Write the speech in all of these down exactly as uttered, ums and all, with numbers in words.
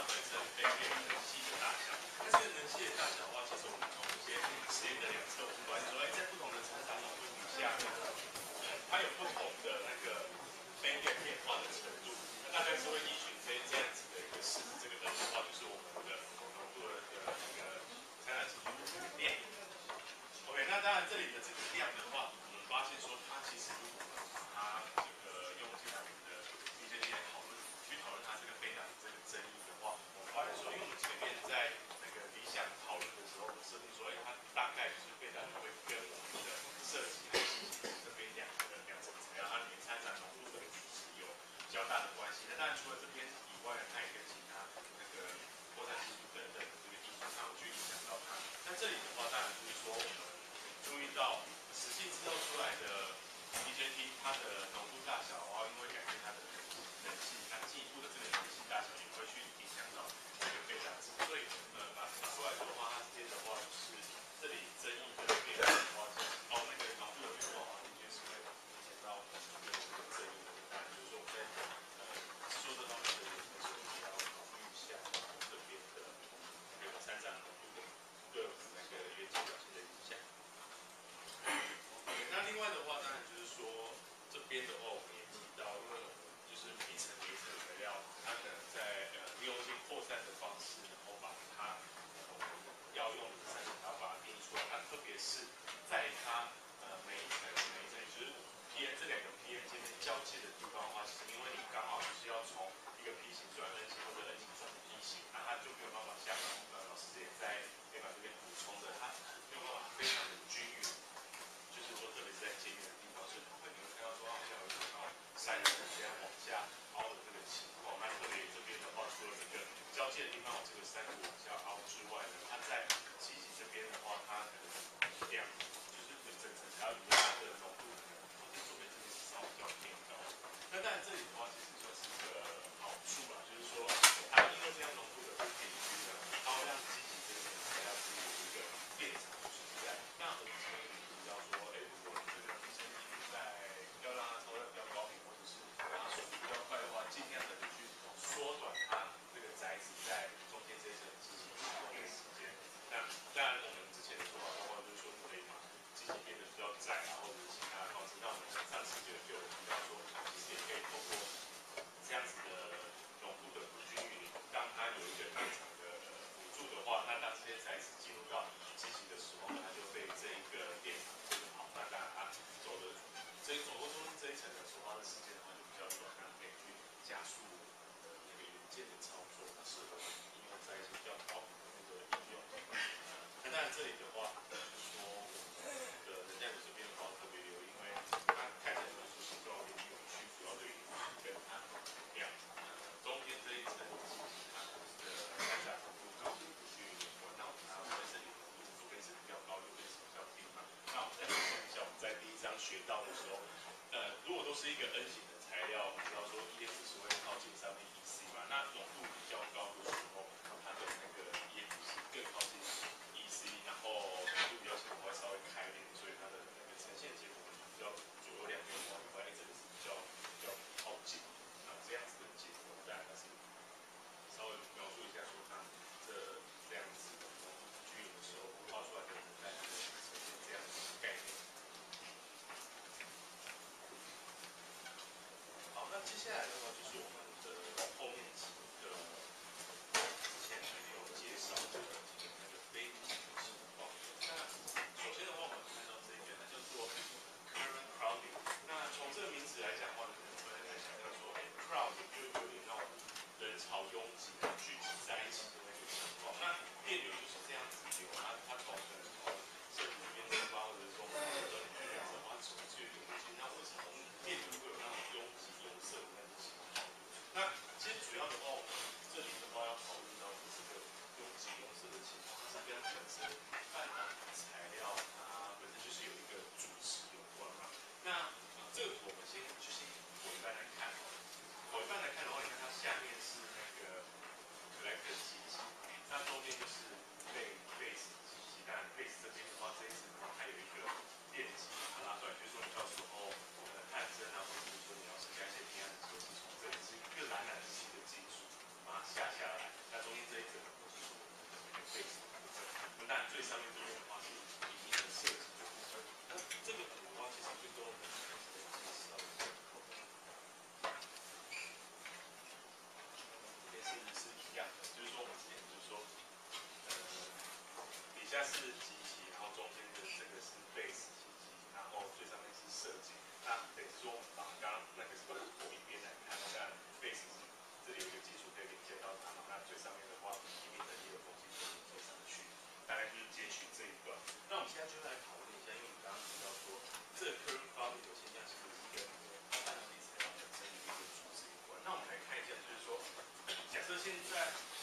本身飞电能系的大小。那这个能系的大小的话，其实我们从一些实验的两侧估算说，哎，在不同的成长浓度底下，它有不同的那个飞电变化的程度，那大概是会依循这这样子的一个式子，这个 N 的话就是我们的浓度的那个参展程度的这个量。OK， 那当然这里的这个量的话，我们发现说它其实如果它这个用进来的一些些讨论去讨论它这个飞弹的这个争议的话，我们发现说，因为我们前面在那个理想讨论的时候，我们设定说，哎，它大概就是飞弹会跟我们的设计和机型这边两个两层材料，它里面参展浓度的比例有较大的关系。那当然除了这边以外，它也跟其他那个扩散系数等等的这个因素上去影响到它。那这里的话，当然就是说我们注意到实际制造出来的 D J T 它的浓度大小的话，因为改变它的能系，它进一步的这个能系大小也会去影响到这个飞弹值。所以呃，拿拿出来的话，它这边的话就是这里争议的变化的话，哦，那个浓度的变化的话，的确是会影响到我们的这个争议的。当然就是说我们在呃说这方面的研究的时候，也要考虑一下这边的这个参展浓度的对那个元件表现的影响。那另外的话，当然就是说这边的话，我们也提到，因为就是一层一层材料，它可能在呃利用一些扩散的方式，然后把它我们要用的三层材料把它定义出来。它特别是在它呃每一层每一层就是 P N 这两个 P N 间面交界的地方的话，其实因为你刚好就是要从一个 P 型转 N 型或者 N 型转 P 型，那它就没有办法像呃老师也在黑板这边补充的，它没有办法非常的均匀。就是说，特别是在界面的地方，所以会你会看到说，好像有一种山层这样往下凹的这个情况。那特别这边的话，除了这个交界的地方有这个山谷往下凹之外呢，它在机体这边的话，它可能量就是整层材料里面它的浓度可能或者左边这边是稍微比较偏高。那当然这里的话，其实算是一个好处吧，就是说它因为这样浓度的不平均呢，它会让机体这个整层材料是有一个变场存在。那我们前面也提到说，哎，如果你这个提升机率在要让它超的比较高频，或者是让它速度比较快的话，尽量的去缩短它这个载体在中间这一层机器使用的时间。那当然我们之前的做法的话，就是说可以把机器变得比较窄啊，或者是其他的方式。那我们上次就就有提到说，其实也可以透过这样子的浓度的不均匀，让它有一个变场的辅助的话，那当这些载体进入到机器的时候呢，它就被这一个电场这个跑，那当然它走的这走过中间这一层的所花的时间的话就比较短，那可以去加速呃那个元件的操作，适合应用在一些比较高频的那个应用。那当然这里的话，就是说我们的人家有这边的话特别留意，因为它看起来就是形状有点扭曲，主要的原因是跟它两呃中间这一层机体它的参展浓度高度不均匀有关。那我们拿到这里左边是比较高，右边是比较低嘛。那我们再回想一下，我们在第一章学到的时候，呃，如果都是一个 N 型的材料，我们知道说 E F 是会靠近上面 E C 嘛，那浓度比较高的时候，它的那个 E F 是更靠近 E C， 然后浓度比较小会稍微开裂，所以它的那个呈现结果比较左右两边往外，这个是比较比较靠近。那这样子的结果，当然它是稍微描述一下说它这这样子的浓度不均匀的时候，画出来的能带来的呈现这样子的概念。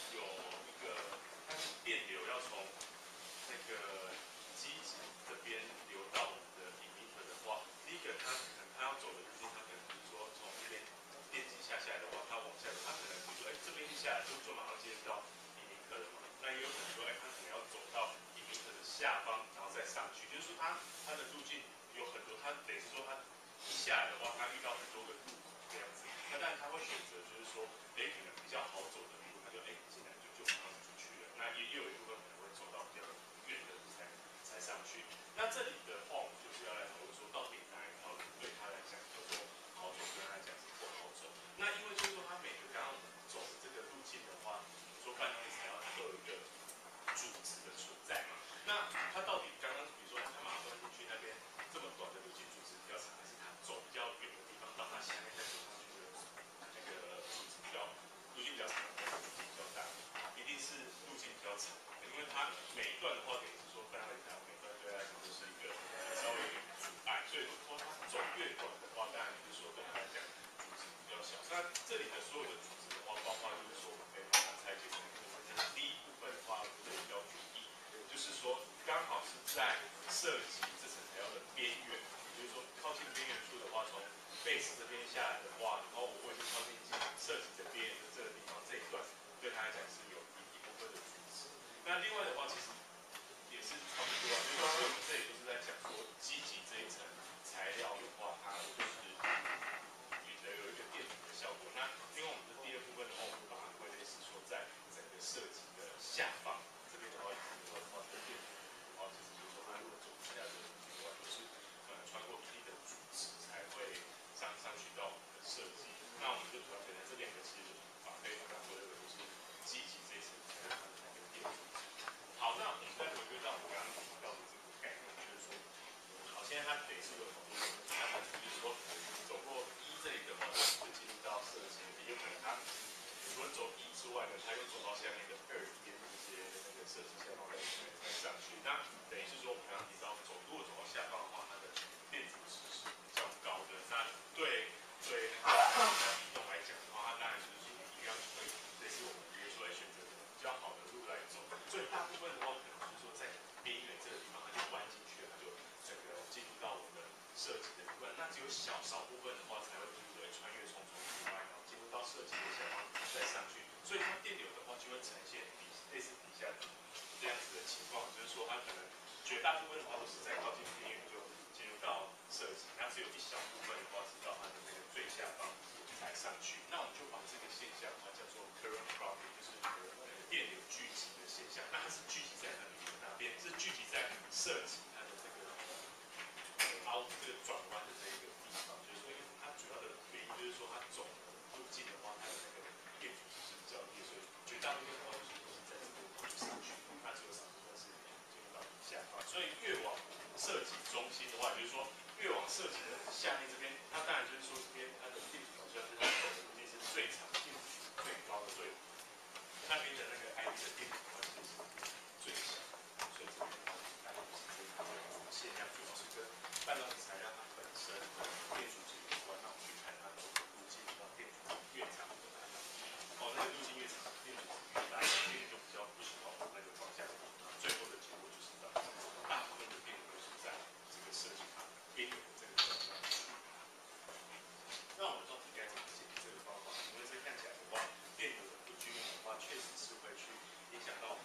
有一个，它是电流要从那个机子这边流到我们的 emitter 的话，第一个它可能它要走的路径，它可能就是说从这边电极下下来的话，它往下走，它可能比如说哎这边一下来就就马上接到 emitter 了嘛，那也有可能说哎它可能要走到 emitter 的下方，然后再上去，就是说它它的路径有很多，它等于是说它一下来的话，它遇到很多个路口这样子，那当然它会选择就是说哎可能比较好走的路，它就哎进来就就马上出去了，那也有一部分可能会走到比较远的才才上去。那这里的话，我们就是要来讨论说，到底哪一条路对他来讲叫做好走，对他来讲是不好走。那因为就是说，他每个刚刚我们走的这个路径的话，说半导体材料它都有一个主值的存在嘛。那它到底刚刚比如说它马上钻进去那边这么短的路径，主值比较长，还是它走比较远的地方到它下面再走上去的那个主值比较路径比较长，还是路径比较大？一定是路径比较长，因为它每一段的话，等于是说半导体材料每一段对它来讲都是一个稍微有点阻碍，所以说它走越短的话，当然就是说对它来讲主值比较小。那这里的所有的主值的话，包括就是说我们可以把它拆解成一部分，就是第一部分的话，我们比较注意，就是说刚好是在涉及这层材料的边缘，也就是说靠近边缘处的话，从 base 这边下来的话，然后我会去靠近涉及的边缘的这个地方这一段，对它来讲是有一一部分的主值。那另外的话，其实也是差不多啊，就是说我们这里就是在讲说积极这一层材料的话，它就是也有一个电阻的效果。那因为我们的第二部分的话，我们把它归类是说在整个设计的下方这边的话，的话这个电阻的话，其实就是说它如果走下这个路径的话，就是呃穿过一定的阻值才会上上去到我们的设计。那我们就主要选择这两个，其实把可以把它归类为就是积极这一层材料它的那个电阻。好，那我们再回归到我们刚刚提到的这个概念，就是说，好，现在它等于是有好多个，它可能就是说走过一这里的话，就进入到设计，也有可能它除了走一之外呢，它又走到下面的二边这些那个设计下方再再上去。那等于是说我们刚刚提到走，如果走到下方的话，它的电阻值是比较高的。那对对移动来讲的话，它当然就是说一样会类似我们比如说来选择比较好的路来走。所以大部分的话，可能就是说在边缘这个地方，它就弯进去了，它就整个进入到我们的设计的部分。那只有小少部分的话，才会比如说穿越重重出来，然后进入到设计的下方再上去。所以它电流的话，就会呈现底类似底下这样子的情况，就是说它可能绝大部分的话都是在靠近边缘就进入到设计，那只有一小部分的话是到它的那个最下方才上去。那我们就把这个现象的话叫做 current cropping， 就是电流聚集的现象。那它是聚集在哪里？哪边？是聚集在设计它的这个凹这个转弯的这个地方。就是说，因为它主要的原因就是说，它走路径的话，它的那个电阻是比较低，所以绝大部分的话就是都是在这个地方上去，那只有少部分是进入到下方。所以越往设计中心的话，就是说越往设计的下面这边，它当然就是说这边它的电阻导向是它走的路径是最长、电阻最高的队伍。那边的那个 I P 的电阻的话，其实是最小，所以这边的话，大概就是这个现象，主要是跟半导体材料它本身的电阻值有关。那我们去看它走的路径，然后电阻越长的大小，哦，那个路径越长，电阻值越大，电就比较不喜欢往那个方向。最后的结果就是到大部分的电流都是在这个设计它边缘的这个地方。那我们到底该怎么解决这个方法？因为这看起来的话，电流的不均匀的话，确实是会去影响到我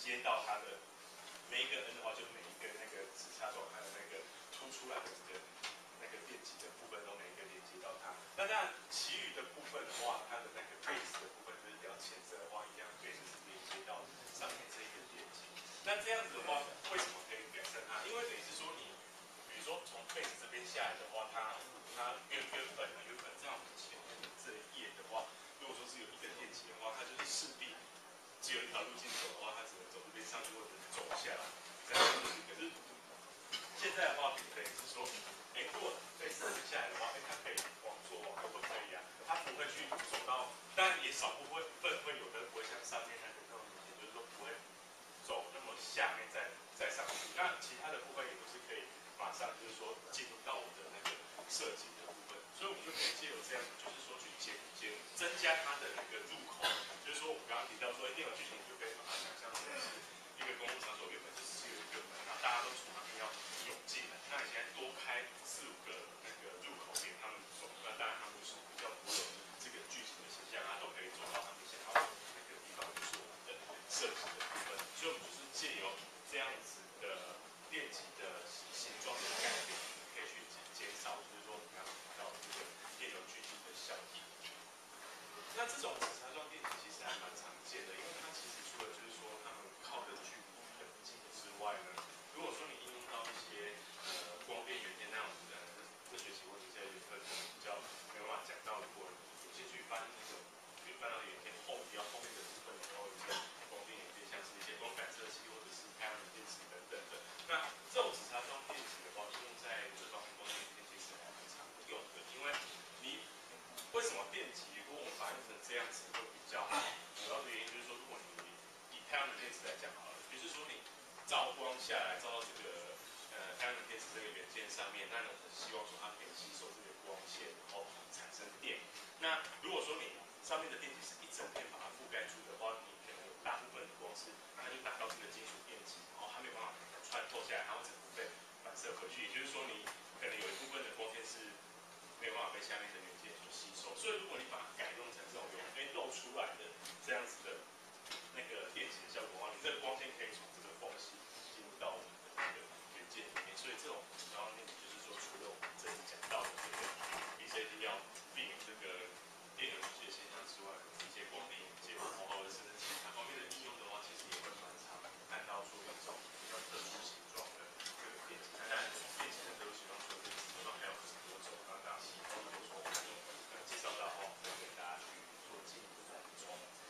接到它的每一个 N 的话，就每一个那个直插状态的那个凸出来的这个那个电极的部分都每一个连接到它。那当然，其余的部分的话，它的那个 base 的部分就是比较浅色的话，一样 base 是连接到上面这一个电极。那这样子的话，为什么可以改善它？因为等于是说你，比如说从 base 这边下来的话，它它原原本啊原本在我们前面的这一页的话，如果说是有一个电极的话，它就是势必只有一条路径走的话，它只能走这边上去或者走下来。这样子。可是现在的话，等于是说，哎，如果 base 这边下来的话，哎，它可以往左往右都可以啊，它不会去走到，当然也少部分会有的不会像上面那个那种，也就是说不会走那么下面再再上去。那其他的部分也都是可以马上就是说进入到我的那个设计的部分，所以我们就可以借由这样，就是说去减减增加它的那个入口，就是说我们刚刚提到说，电脑剧情就可以把它想象成是一个公共场所，原本就是只有一个门，然后大家都从那边要涌进来，那你现在多开四五个那个入口给他们走，那当然他们就是比较不会有这个剧情的形象，他都可以走到他们想要走的那个地方，就是我们的设计的部分，所以我们就是借由这样子的电极的形状的改变，可以去减少，就是说我们刚刚提到的这个电流聚集的效益。那这种直插状电极其实还蛮常见的，因为它其实除了就是说它们靠的距离很近之外呢，如果说你应用到一些呃光电元件那种呃这学期或者现在有分比较没有办法讲到，如果有兴趣翻那种去翻到元件后比较后面的部分，然后有一些光电元件，像是一些光感测器或者是太阳能电池等等的。那这种直插状电极的话，应用在这方面光电元件其实还蛮常用的，因为你为什么电极如果我们把它用成这样子会比较好？主要的原因就是说，如果你以太阳能电池来讲好了，就是说你照光下来照到这个呃太阳能电池这个元件上面，那你希望说它可以吸收这个光线，然后产生电。那如果说你上面的电极是一整片把它覆盖住的话，你可能有大部分的光是它就打到这个金属电极，然后它没有办法穿透下来，它会整个被反射回去。也就是说，你可能有一部分的光线是没有办法被下面的元件所吸收。所以如果你把它改用成这种有被露出来的这样子的那个电极的效果的话，你这个光线可以从这个缝隙进入到我们的那个元件里面。所以这种然后那就是说，除了我们这里讲到的这个 B C D 要避免这个电流聚集的现象之外，一些光电元件，然后甚至其他方面的应用的话，其实也会蛮常看到说有这种比较特殊形状的这个电极。那当然，电极的特殊形状除了这个形状，还有很多种。刚刚以后如果说我们有呃介绍到的话，我们会给大家去做进一步的补充。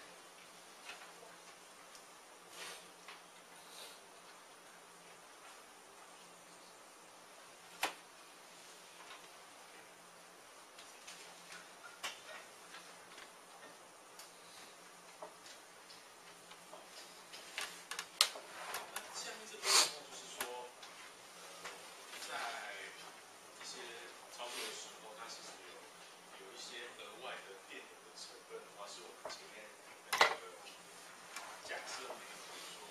下面这边的话就是说，呃，在一些操作的时候，它其实有有一些额外的电流的成分的话，是我们前面那个假设没有，就是说。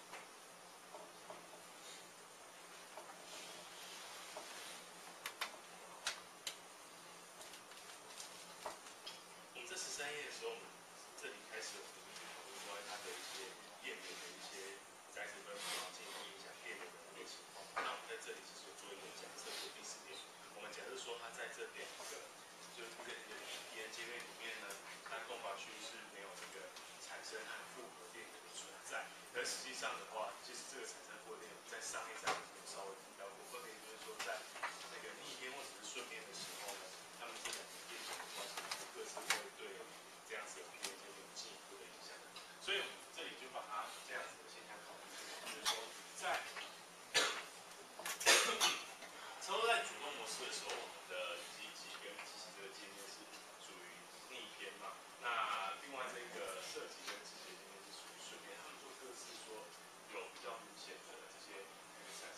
我们这十三页的时候，我们这里开始我们去讨论关于它的一些电流的一些载体分布，然后进而影响电流的那个情况。那我们在这里其实有做一个假设，就第四点，我们假设说它在这两个就是这个连接面里面呢，它共发区是没有这个产生和复合电流的存在。而实际上的话，其实这个产生复合电流在上一章有稍微提到过，分别就是说在那个逆边或者是顺边的时候呢，它们这两个电流的关系各自会对这样子的连接有进一步的影响。所以这里就把它这样子的现象考虑进来，就是说在操作在主动模式的时候，我们的机极跟机器这个界面是属于逆偏嘛？那另外这个设计跟机器的界面是属于顺边，它们就各自说有比较明显的这些那个产生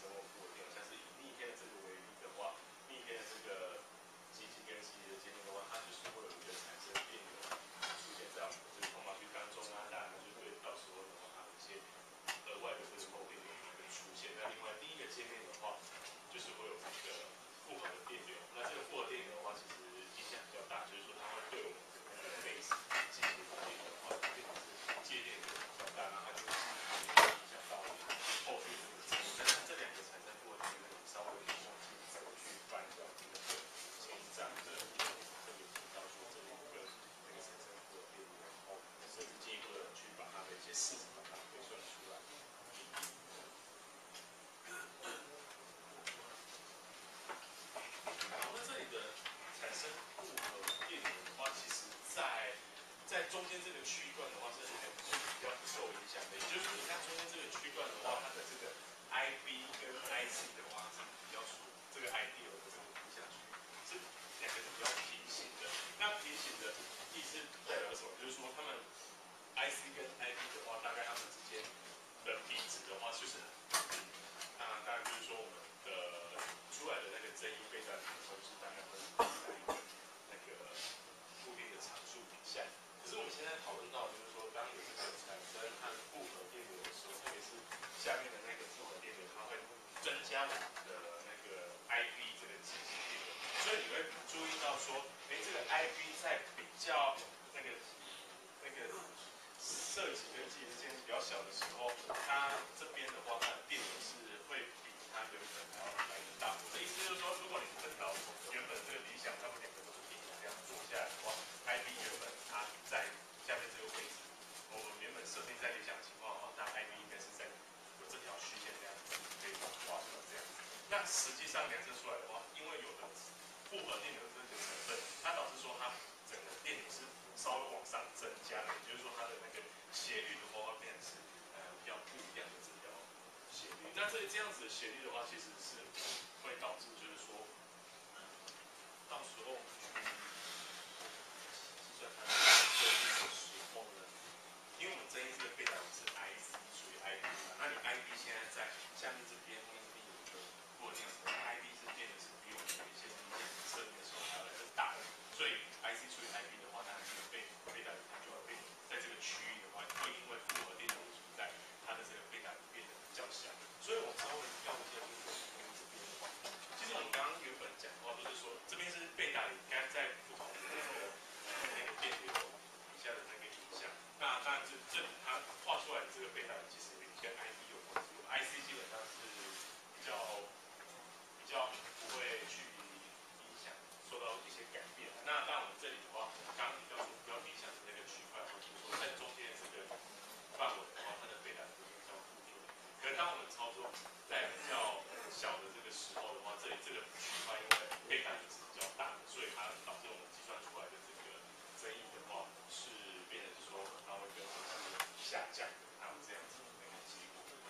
这样量测出来的话，因为有的复合电流这个成分，它导致说它整个电流是稍微往上增加的，也就是说它的那个斜率的话会变成是呃比较不一样的这条斜率。那这这样子的斜率的话，其实是会导致就是说，嗯，到时候去计算它的增益的时候呢，因为我们增益这个贝塔是 I C 除以 I B 嘛，那你 I B 现在在下面这边会这边有一个过量什么 I B 是变的是比我们原先理解的侧面的时候还要来的大的，所以 I C 除以 I B 的话，那这个贝贝塔它就要被在这个区域的话，会因为复合电流的存在，它的这个贝塔变得比较小，所以我稍微要一下就是从这边的话，其实我们刚刚原本讲的话都是说这边是贝塔里该在不同的那个那个电流底下的那个影响，那当然这这里它画出来的这个贝塔其实跟 I B 有关系 ，I C 基本上是比较比较不会去影响受到一些改变。那当然我们这里的话，刚刚提到说比较理想的那个区块，或者说在中间这个范围的话，它的贝塔是比较固定的。可是当我们操作在比较小的这个时候的话，这里这个区块因为贝塔也是比较大的，所以它导致我们计算出来的这个增益的话，是变成是说它会跟着是下降的，它有这样子的那个结果。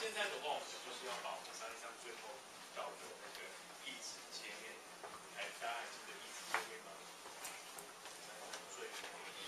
现在的话，我们就是要把我们商业上最后到的那个意志界面，还大家还记得意志界面吗？最后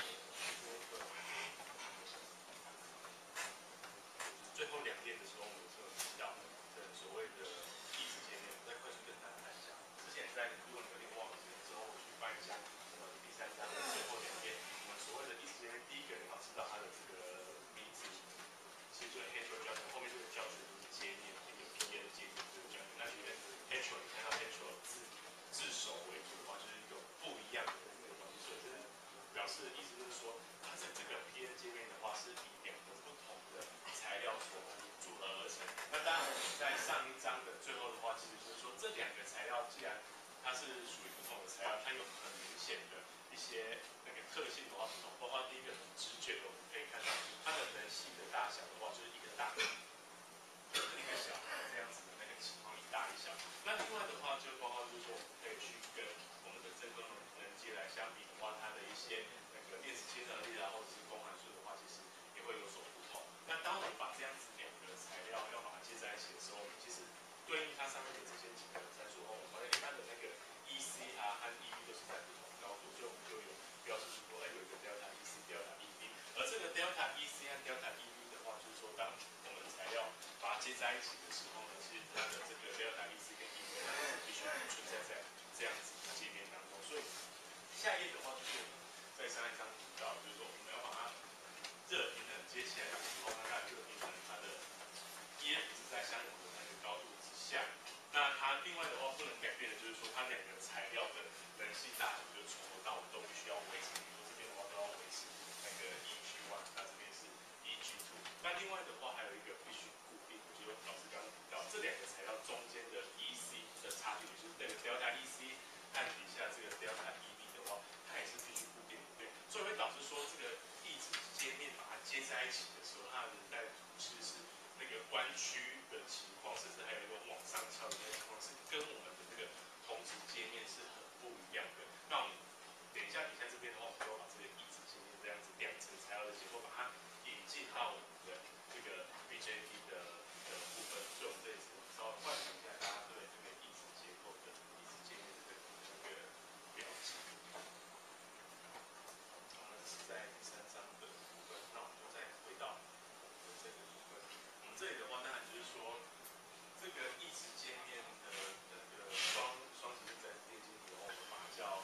最后两页的时候，我们就有提到的所谓的意志界面，我再快速跟大家看一下。之前在如果你有点忘记之后，我去翻一下我们第三章的最后两页，我们所谓的意志界面，第一个你要知道它的这个名字，其实就是 H O 教学，后面这个教学就是界面，一个 P N 界面这个教学。那里面 H O 你看到 H O 自自首为主的话，就是有不一样的这个东西，所以这表示的意思就是说，它在这个 P N 界面的话是以两个不同的材料所组合而成。那当然，在上一章的最后的话，其实就是说这两个材料既然它是属于不同的材料，它有很明显的一些那个特性的话不同。包括第一个很直觉的，我们可以看到它的能系的大小的话，就是一个大，一个小，这样子的那个情况一大一小。那另外的话，就包括就是说，我们可以去跟我们的真空能阶来相比的话，它的一些那个电子亲和力啊，或者是公函数的话，其实也会有所不同。那当我们把这样子两个材料要把它接在一起的时候，我们其实对应它上面的这些几个参数后，我们发现它的那个 E C R 和 E V 都是在不同高度，所以我们就有标示出说，哎，有一个 delta E C、delta E V。而这个 delta E C 和 delta E V 的话，就是说，当我们材料把它接在一起的时候呢，其实它的这个 delta E C 跟 E V 它是必须存在在这样子的界面当中。所以下一页的话，就是我们在上一章提到，就是说我们要把它热平衡接起来的时候，那它热平衡它的 E F 是在相同的那个高度之下。那它另外的话不能改变的就是说，它两个材料的能系大小就重合，那我们都必须要维持。比如说这边的话都要维持那个 E G 一，那这边是 E G 二。那另外的话还有一个必须固定，就是老师刚刚提到这两个材料中间的 E C 的差距，就是这个 delta E C 和底下这个 delta E V 的话，它也是必须固定的，对。所以会导致说这个地址界面把它接在一起的时候，它的在其实是那个弯曲的情况，甚至还有一种往上翘的那个情况，是跟我们的这个同质界面是很不一样的。那我们等一下底下这边的话，我们就把这个地址界面这样子两层材料的结构，把它引进到我们的这个 B J T 的的部分。所以我们这里稍微换一下大家对这个地址结构的地址界面的这个表情。我们是在第三章的部分，那我们就再回到这个部分。我们这里的话，当然就是说，这个意识界面的那个双双极正电晶体的话，我们把它叫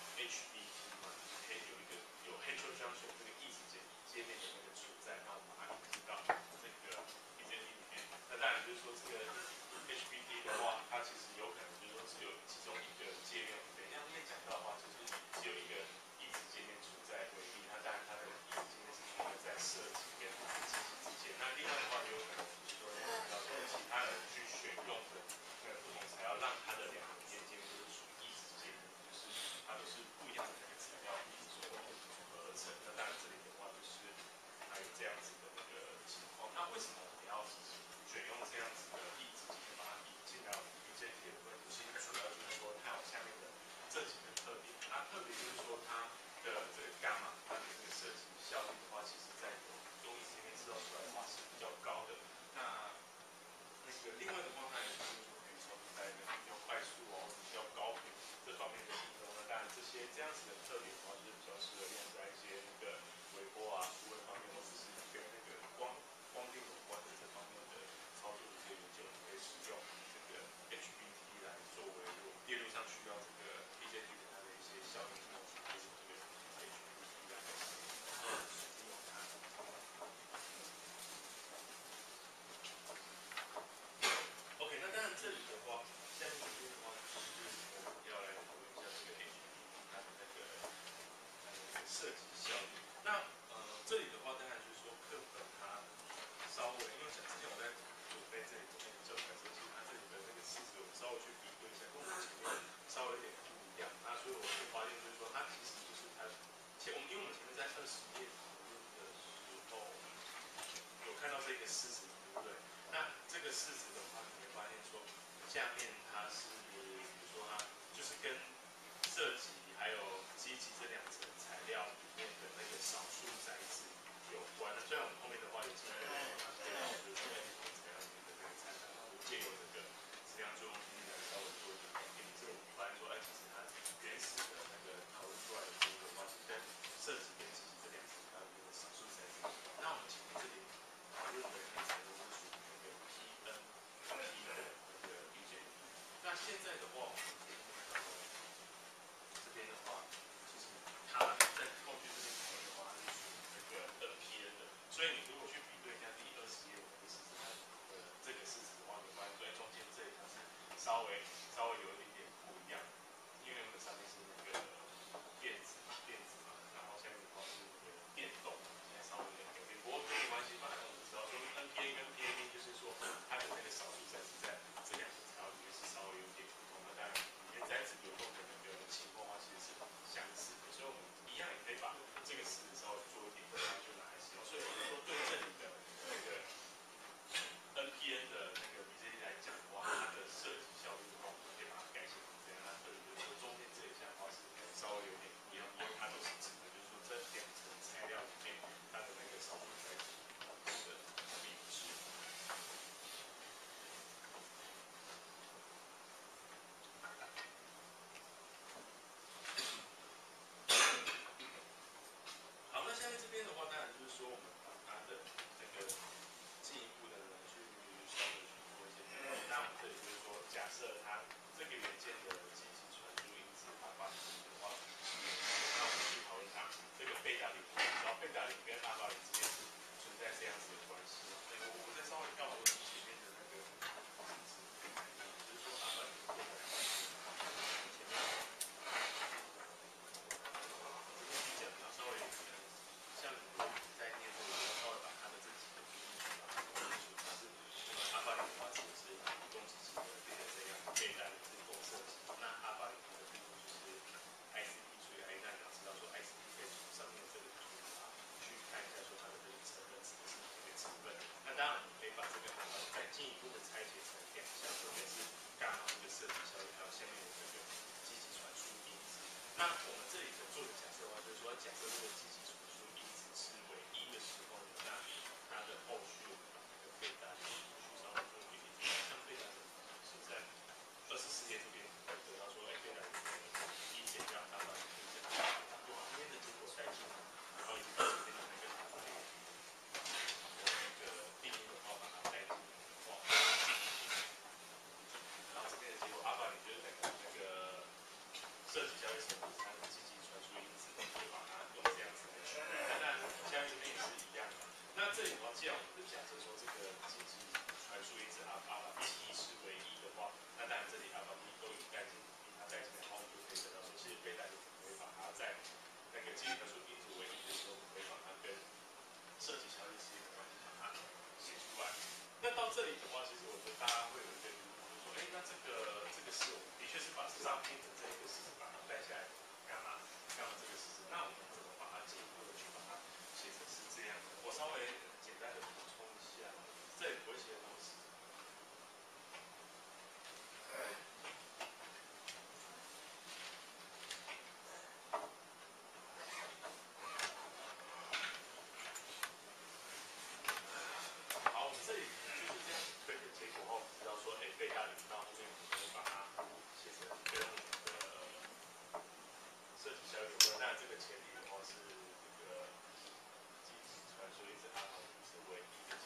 假设这个积极传输因子是为一的时候呢，那它的后续我们把那个贝塔取上来做一点，像贝塔是在二十四页这边会得到说，哎，贝塔一减掉阿尔法减掉，把这边的结果带进来，然后以及这边的那个阿尔法那个定义的话，把它带进来的话，然后这边的结果阿尔法你就是等于那个设计交易成本它的积极传输因子，就把它用这样子来取代。那当然，下面这边也是一样的。那这里的话，既然我们是假设说这个积极传输因子阿阿尔法 T 是唯一的话，那当然这里阿尔法 T 都已经带进，把它带进来，然后我们就可以得到说，其实贝塔就可以把它在那个积极传输因子唯一的时候，可以把它跟设计交易之间的关系把它写出来。那到这里的话，其实我觉得大家会有一个疑问，就是说，哎，那这个这个是我们的确是把上面的这个事实把它带下来，干嘛干嘛这个事实？那我们怎么把它进一步的去把它写成是这样的？我稍微简单的补充一下，这里不会写的东西。好，我们这里就是这样对的结果后，知道说，哎，贝塔零到后面我们可以把它写成跟我们的设计交易有关。当然，这个前提的话是这个积极传输因子阿尔法是唯一的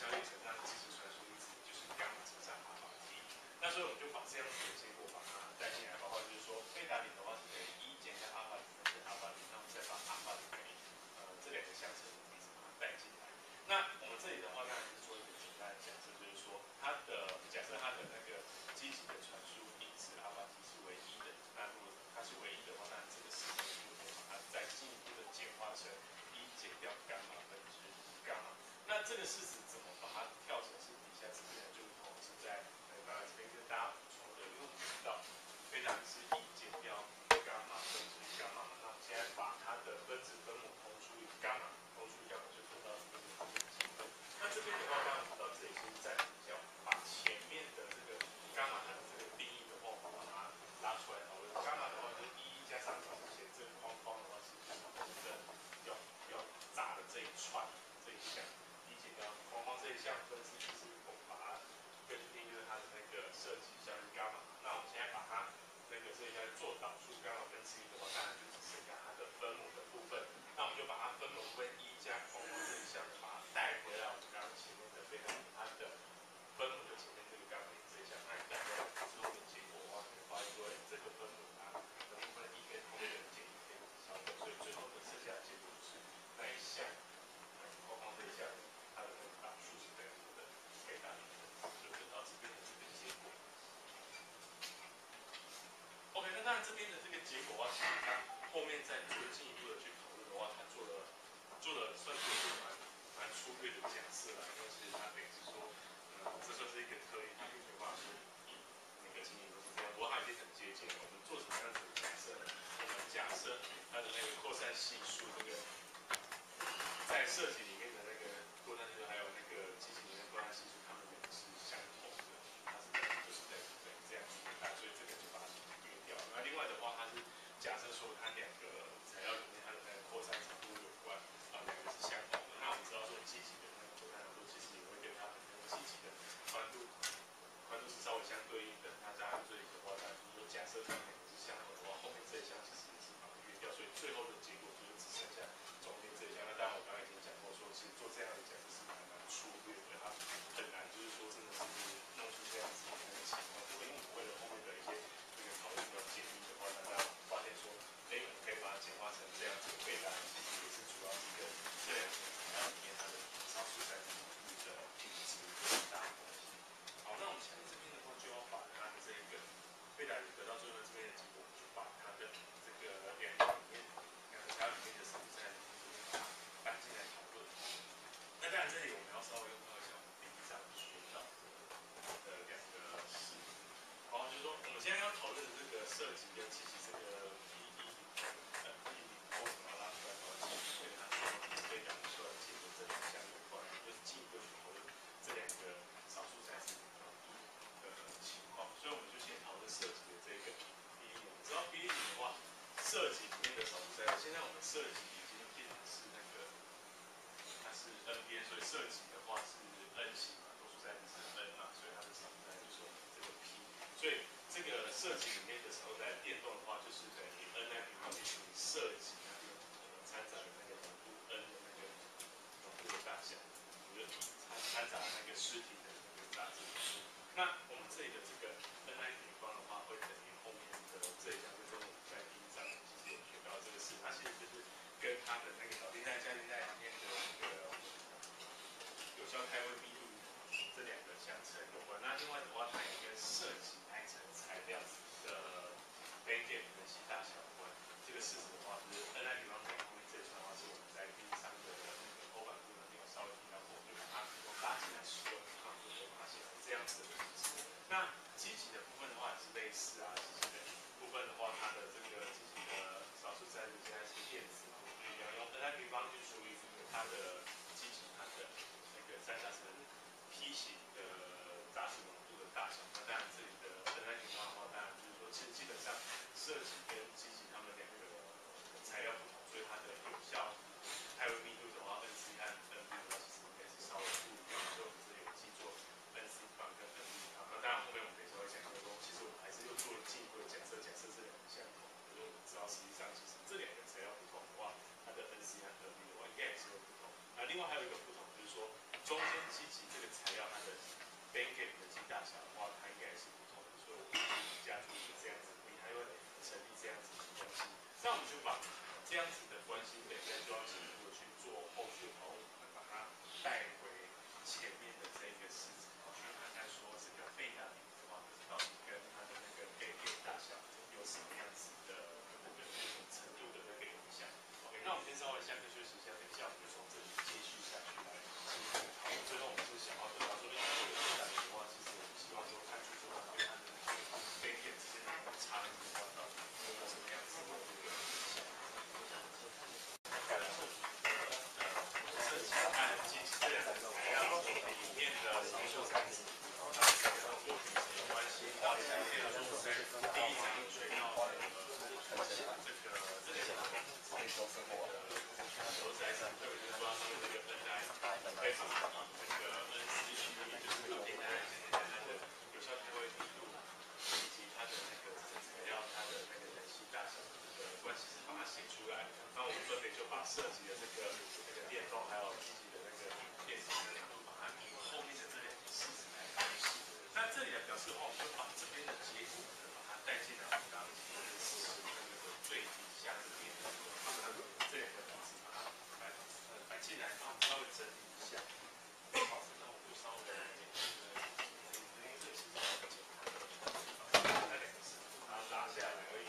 相对乘上即时传输一值就是伽马乘上阿法 t。那所以我们就把这样子的结果把它带进来，包括就是说贝塔零的话是等于一减下阿法零分之阿法零，那我们再把阿法零等于呃这两个相乘的比值把它带进来。那我们这里的话，当然是做一个简单的假设，就是说它的假设它的那个积极的传输因子阿法 t 是为一的，那如果它是唯一的话，那这个事情就可以把它再进一步的简化成一减掉伽马分之伽马。那这个式子怎么把它跳成是底下这边的，就如同是在呃刚才这边跟大家补充的，因为我们知道非常是一减掉伽马分之伽马嘛，那我们现在把它的分子分母空除以伽马，空除以伽马就得到这边的这个积分。那这边的话，刚刚知道这里是在比较，把前面的这个伽马它的这个定义的话，把它拉出来讨论。伽马的话就是一加上之前这个框框的话是我们的要要砸的这一串这一项，理解到框框这一项分子就是我们把它根据定义就是它的那个设计像是伽马。那我们现在把它那个这一项做导数伽马分之一的话，当然就只剩下它的分母的部分。那我们就把它分母分一加框框这一项，把它带回来我们刚刚前面的贝塔它的分母的前面这个伽马这一项，那你带回来之后的结果的话，你会发现说这个分母它的部分一跟后面的减一可以抵消的，所以最后的剩下的结果就是那一项框框这一项它的那个导数是等于我的贝塔零，就得到这边的这个结果。OK， 那当然这边的这个结果的话，其实它后面再做进一步的去讨论的话，它做了做了算是一个蛮蛮粗略的假设啦，因为其实它等于是说，嗯，这算是一个特例，它并没有办法说以每个情形都是这样，不过它已经很接近了。我们做什么样子的假设呢？我们假设它的那个扩散系数，这个在设计里面的那个扩散系数，还有那个机器里面的扩散系数，它们两个是相同的，它是等于就是等于等于这样子的，那所以这个就把它约掉。那另外的话，它是假设说它两个材料里面它的那个扩散长度有关，啊，两个是相同的。那我们知道说机体的那个扩散长度其实也会跟它的那个机体的宽度宽度是稍微相对应的。那在这里的话，那如果假设它们两个是相同的话，后面这一项其实也是把它约掉，所以最后的结果就是只剩下中间这一项。那当然我刚才已经讲过说，其实做这样的假设是还蛮粗略的，它很难就是说真的是弄出这样子的那个情况。不过因为我们为了后面的一些这个讨论比较简易的话，那大家发现说，哎，我们可以把它简化成这样子的贝塔，其实也是主要是跟这两个材料里面它的少数在比率的品质有很大的关系。好，那我们下面这边的话就要把它的这个贝塔得到最后这边的结果，就把它的这个两个里面两个材料里面的少数在里面把它搬进来讨论。那当然这里我们要稍微用到一下我们第一章学到的两个式。好，就是说我们现在要讨论的这个设计跟其实这个 P 一呃 P 零为什么要拉出来讨论，其实跟它对两个出来结果这两项有关，就是进一步去讨论这两个少数才是的情况。所以我们就先讨论设计的这个 P 一零。我们知道 P 一零的话，设计里面的少数在现在我们设计已经变成是那个它是 N 边，所以设计的话是 N 型嘛，多数在是 N 嘛，所以它的少数在就是我们这个 P。所以这个设计里面的少数在变动的话，就是等于 N 那平方减除以设计那边我们掺杂的那个浓度 N 的那个浓度的大小，就是掺杂那个尸体的那个大小。那我们这里的这个 N I 平方的话，会等于后面的这一项，就是我们在第一章其实有学到这个式，它其实就是跟它的那个导电带、价电带里面的那个有效开会密度中间机体这个材料它的 bangate 的机大小的话，它应该也是不同的，所以我们加注是这样子，所以它会成立这样子的关系。那我们就把这样子的关系，等一下就要进一步去做后续的讨论，我们把它带回前面的这个式子，去看看说这个贝塔的话，到底跟它的那个 bangate 大小有什么样子的那个程度的那个影响。OK， 那我们先稍微下课休息一下，等一下我们就从这里继续下去来进行讨论。最后我们是想要得到说，因为这个贝塔的话，其实我们希望说看出说它跟它的那个 bangate 之间的差异的话，到底有什么样子的这个影响。设计按机器这两个材料里面的少数材质，它们跟作品有关系。然后前面的就是第一章学到的这个这个这个。球赛上，特别是说他们这个分单，非常以这个 N C 区域，就是更简单、简单的有效开会密度，以及它的那个材料、它的那个冷气大小的关系是把它写出来。那我们分别就把涉及的这个那个电动还有机体的那个电池的两度，把它以后面的这两个式子来表示。那这里来表示的话，我们就把这边的结果呢，把它带进来我们刚刚提的事实的那个最底下这边的把它这两个表示把它摆呃摆进来，然后稍微整理一下。好，那我们就稍微来简单的，因为这个其实很简单的，那两个式子把它拉下来而已。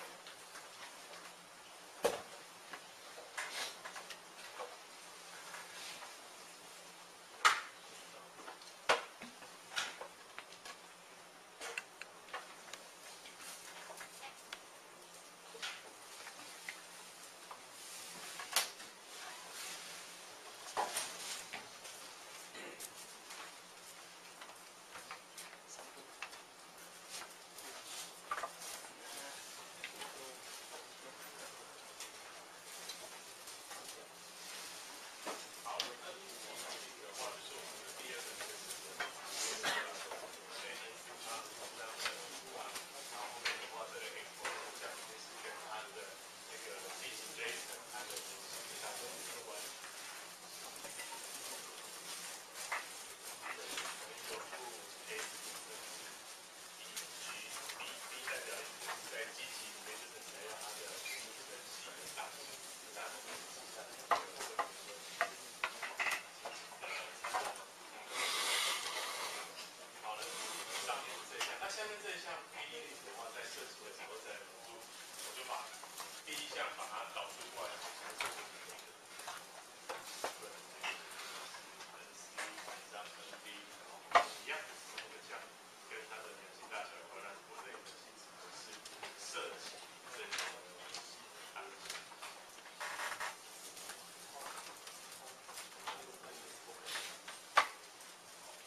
下面这一项 P D 例子的话，在设计的时候，在辅助，我就把第一项把它导出过来，对，张 N D， 然后一样，那个项跟它的年纪大小有关，我这里的性质是设计这个案例。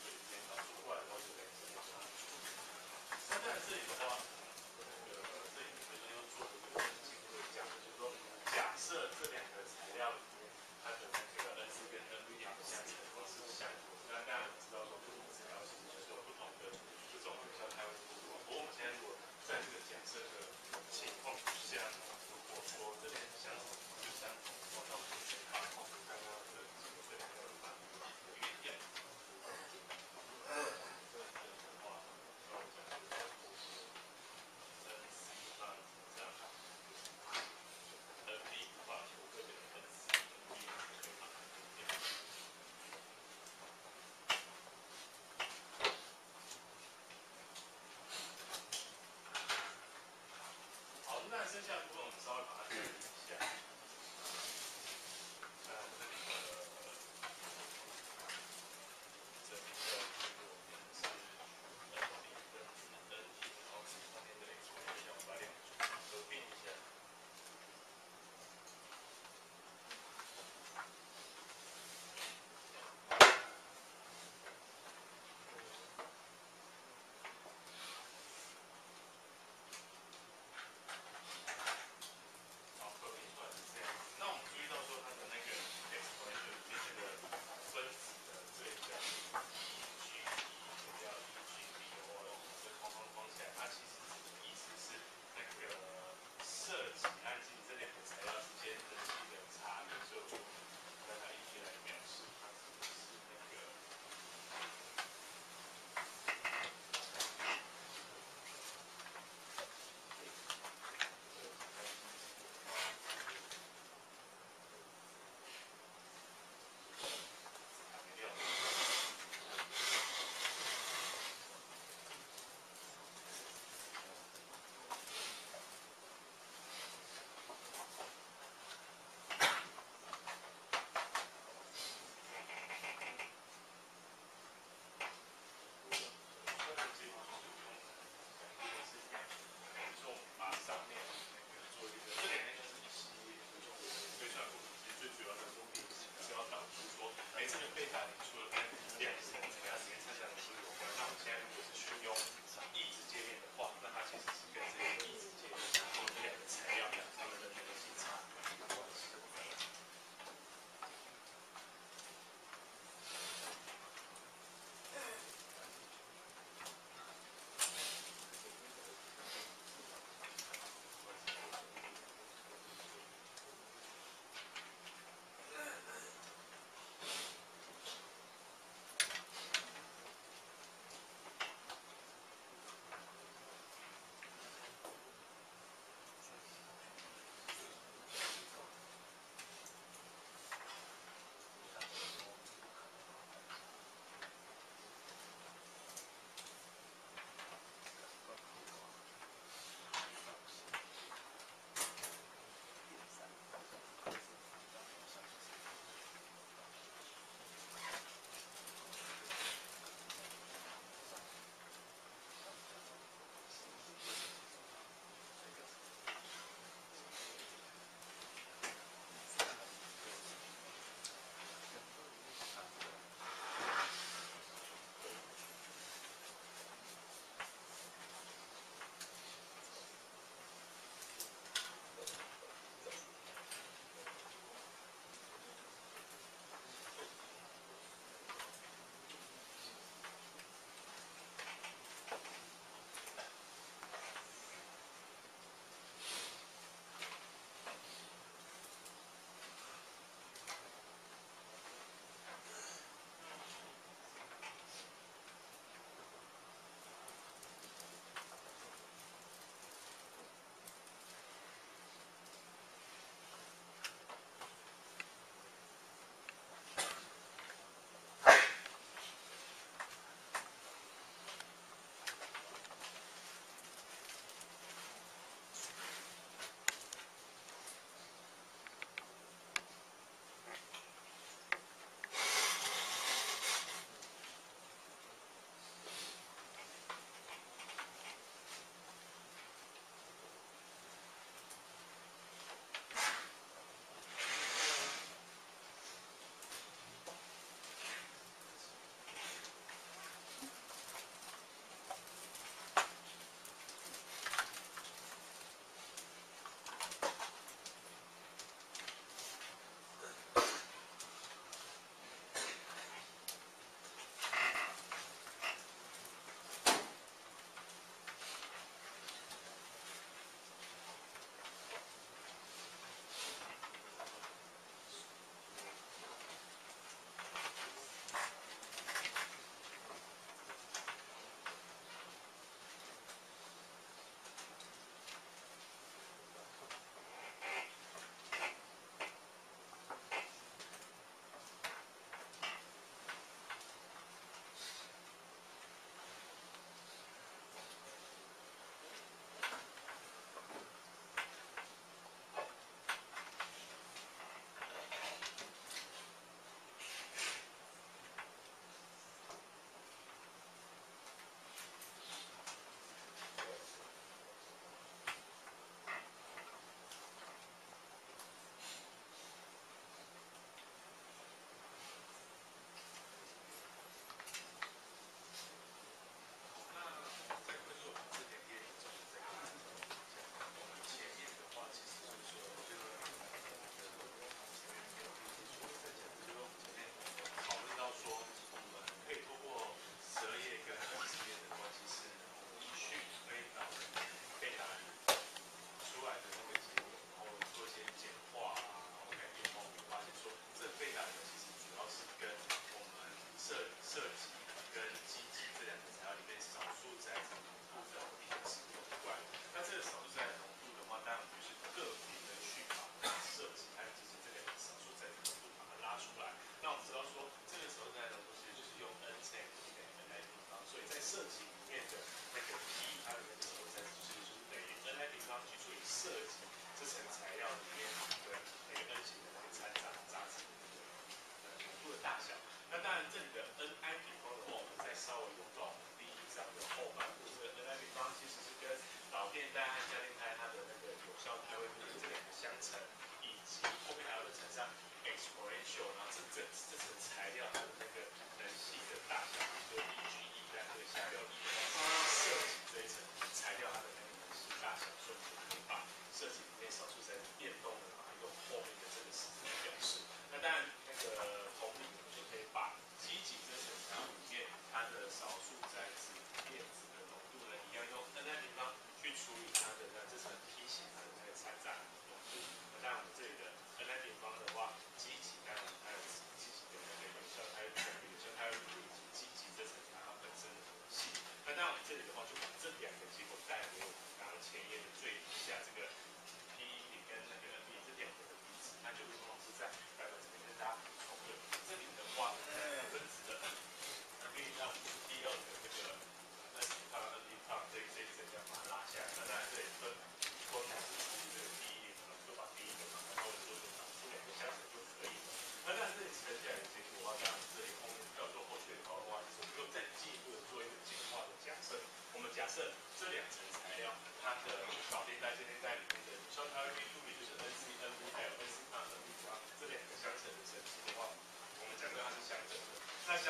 那在这里的话，这个这里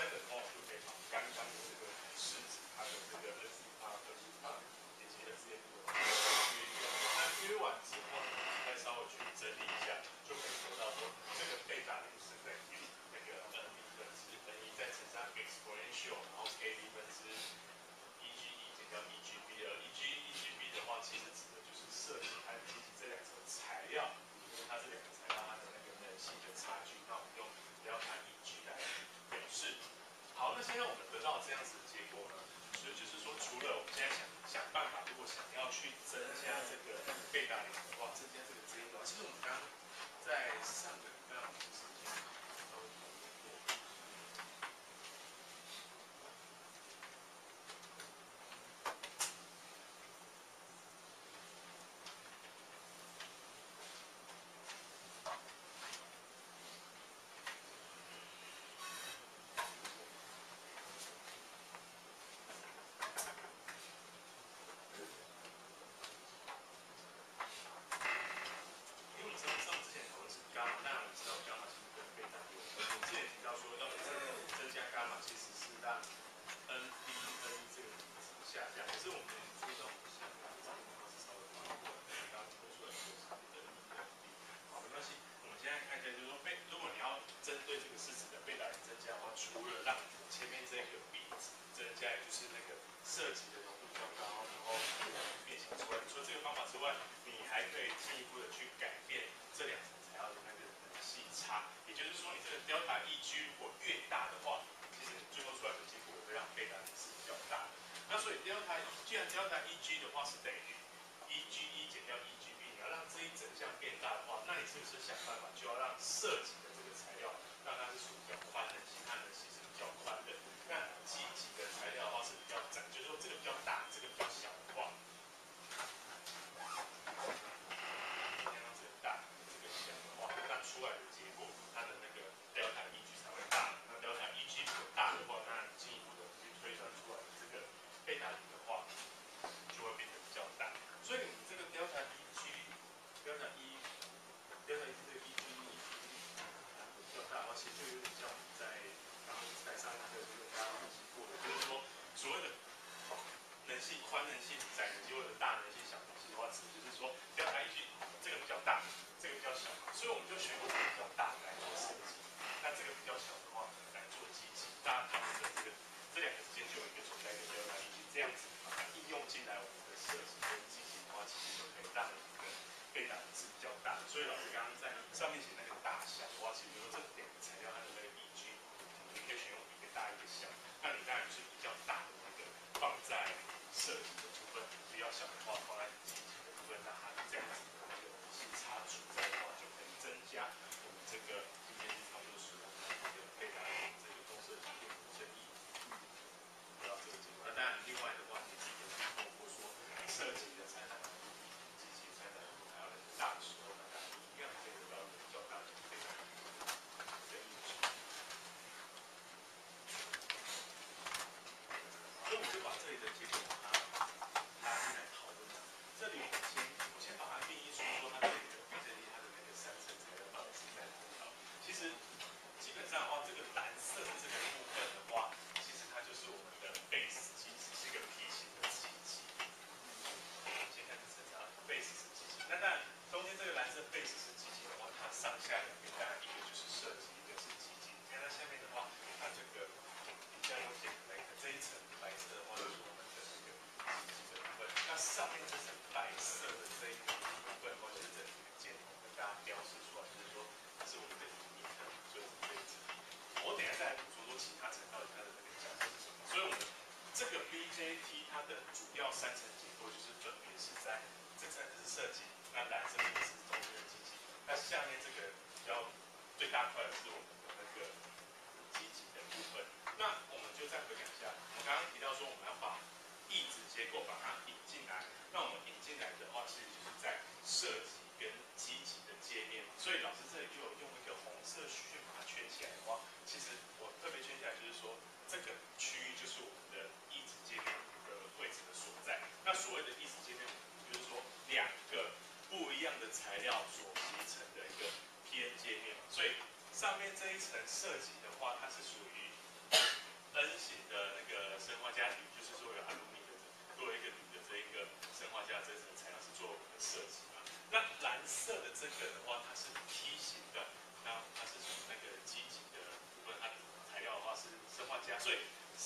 的话，就可以把刚刚的这个式子，它的这个 N C 帕、N C 帕以及 N C F 的约约。那约完之后呢，再稍微去整理一下，就可以得到说这个贝塔零是等于那个 N B 分之 N 一再乘上 exponential， 然后 K B 分之 E G E 减掉 E G B 而 E G E G B 的话，其实指的就是设计和机体这两种材料，因为它这两个材料它的那个能性的差距，那我们用delta E G来表示。好，那现在我们得到这样子的结果呢，所以就是说，除了我们现在想想办法，如果想要去增加这个贝塔零的话，增加这个值的话，其实我们刚刚在上个礼拜我们是已经稍微讨论过。除了让前面这个比值增加，也就是那个设计的浓度比较高，然后变形出来，除了这个方法之外，你还可以进一步的去改变这两层材料的那个能细差。也就是说，你这个 delta E G 如果越大的话，其实你最后出来的结果会让贝塔零是比较大的。那所以 delta 既然 delta E G 的话是等于 E G E 减掉 E G B， 你要让这一整项变大的话，那你是不是想办法就要让设计的这个材料让它是属于比较宽的，其他的其实比较宽的。那积极的材料的话是比较窄，就是说这个比较大，这个比较小的话，这样子大，这个小的话，那出来的结果，它的那个 delta E G 才会大。那 delta E G 如果大的话，那进一步的去推算出来的这个贝塔零的话，就会变得比较大。所以你这个 delta E G，delta E，delta E 这个 E G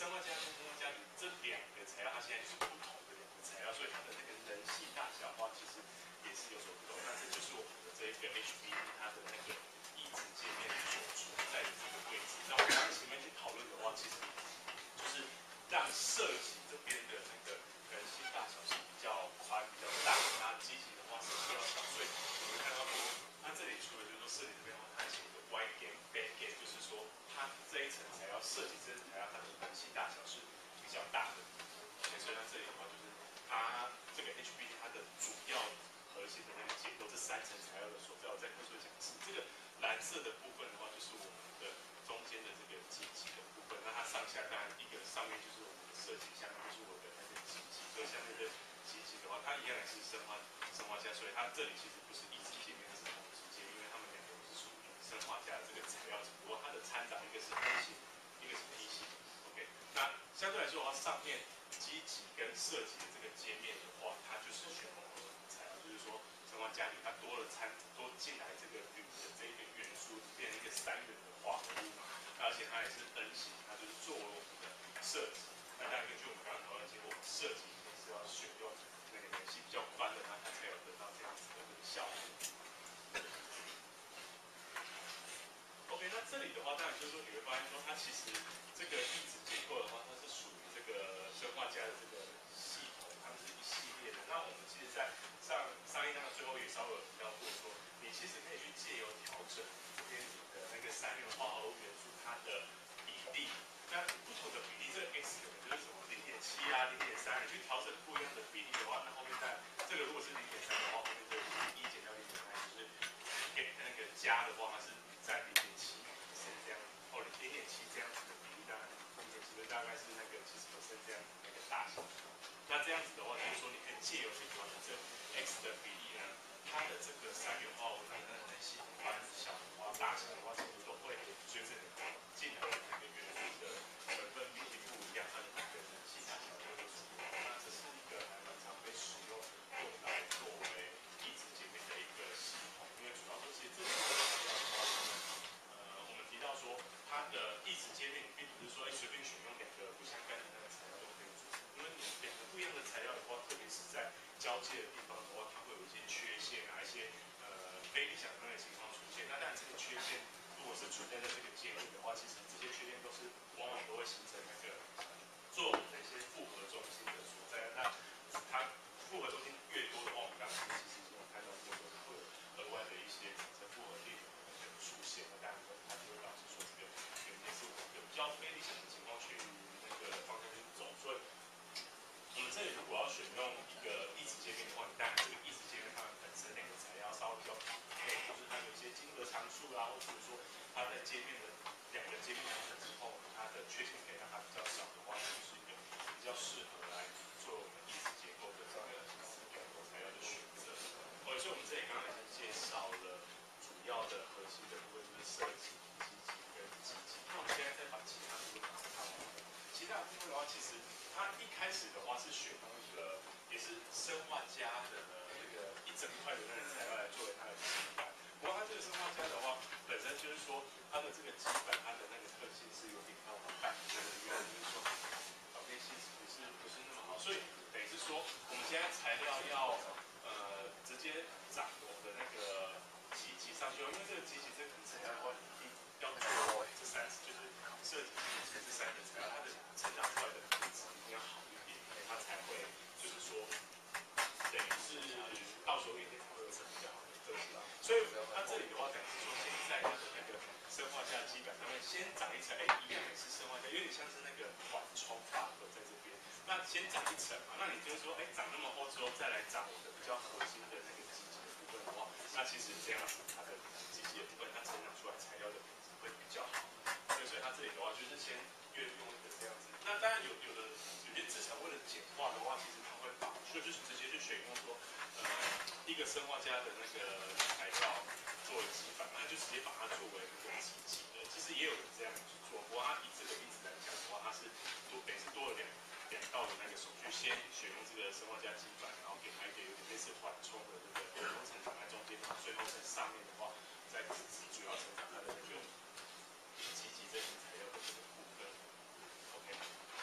生化镓跟生化镓这两个材料，它现在是不同的两个材料，所以它的那个能系大小的话，其实也是有所不同。那这就是我们的这一个 H B D 它的那个抑制界面所处在的这个位置。那我们前面去讨论的话，其实就是让设计这边的那个能系大小是比较宽、比较大，那机体的话是比较小，所以我们看到说，它这里除了就是说设计这边的话，它写一个 wide gap、band gap，就是说它这一层材料设计这层材料它的能系大小是比较大的。所以它这里的话，就是它这个 H B D 它的主要核心的那个结构，这三层材料的所在，我再快速讲是这个蓝色的部分的话，就是我们的中间的这个机体的部分。那它上下当然一个上面就是我们的设计，下面就是我的那个机体。所以下面的机体的话，它一样也是生化生化镓，所以它这里其实不是一直界面，它是同时界，因为它们两个都是属于生化镓这个材料，只不过它的参照一个是黑性，一个是黑性。OK， 那相对来说的话，上面机体跟设计的这个界面的话，它就是选红合材料，就是说生化镓里它多了参多进来这个铝的这一个元素，变成一个三元的化合物，而且它也是 N 型，它就是作为我们的设计。那当然根据我们刚刚讨论结果，我们设计也是要选用那个能系比较宽的，它它才有得到这样子的这个效果。OK， 那这里的话，当然就是说你会发现说，它其实这个粒子结构的话，它是属于这个生化镓的这个系统，它们是一系列的。那我们其实在上上一章的最后也稍微有提到过说，你其实可以去借由调整这边你的那个三元化合物元素它的比例，那不同的比例，这个 x 可能就是什么零点七啊、零点三，你去调整不一样的比例的话，那后面在这个如果是零点三的话，后面这个一减到零点三，就是给那个加的话，它是在零点七这样，哦，零点七这样子的比例，当然零点七的大概是那个七十 percent 这样子的那个大小。那这样子的话，就是说你可以借由去调整这 x 的比例呢，它的这个三元化合物它的能系宽小的话、大小的话，程度都会随着你进来的那个元素的成分比例不一样，它的那个能系大小就会不一样。那这是一个还蛮常被使用用来作为抑制界面的一个系统，因为主要说其实这里的材料的话，呃，我们提到说它的抑制界面，并不是说哎随便选用两个不相干的那个材料就可以组成，因为你两个不一样的材料的话，特别是在交界的地方的话，它会有一些缺陷啊，一些呃非理想的那个情况出现。那当然这个缺陷如果是存在在这个界面的话，其实这些缺陷都是往往都会形成那个做的一些复合中心的所在。那它复合中心越多的话，我们刚才其实已经有看到过，说它会有额外的一些产生复合力的出现。那当然它就会导致说这个原件是往一个比较非理想的情况去那个方向去走。所以我们这里如果要选用一个抑制界面的话，你当然这个抑制界面它们本身两个材料稍微比较匹配，就是它有一些晶核常数啊，或者说它在界面的两个界面调整之后，它的缺陷可以让它比较少的话，就是一个比较适合来做我们抑制结构的这个四个材料的选择。哦，所以我们这里刚刚已经介绍了主要的核心的部分，就是设计、机体跟机体。那我们现在再把其他部分把它看完。其他部分的话，其实它一开始的话是选用一个也是生化镓的这个一整块的那个材料来作为它的基板。不过它这个生化镓的话，本身就是说它的这个基板它的那个特性是有点跟我们半径的原理就是说表面性质不是不是那么好，所以等于是说我们现在材料要呃直接长我们的那个基基上去，因为这个基基这个材料的话，你要做这三就是设计这三个材料，它的成长出来的品质一定要好一点，它才会就是说等于是到时候一定才会有成比较好的特性。所以它这里的话，等于是说先在它的那个生化镓基板上面先长一层，哎，一样也是生化镓，有点像是那个缓冲法合在这边。那先长一层嘛，那你就是说，哎，长那么厚之后再来长我的比较核心的那个基基的部分的话，那其实这样子它的基基的部分，它成长出来材料的品质会比较好。所以，所以它这里的话就是先越用一个这样子。那当然有有的有些制成为了简化的话，其实它会把就就是直接去选用说，呃，一个生化镓的那个材料作为基板，那就直接把它作为那个基基的。其实也有人这样去做，不过它以这个例子来讲的话，它是多等于是多了两两道的那个手续，先选用这个生化镓基板，然后给它一个有点类似缓冲的这个流动成长在中间，然后最后在上面的话，再主要成长它的那个基基这层材料的这个部分。OK，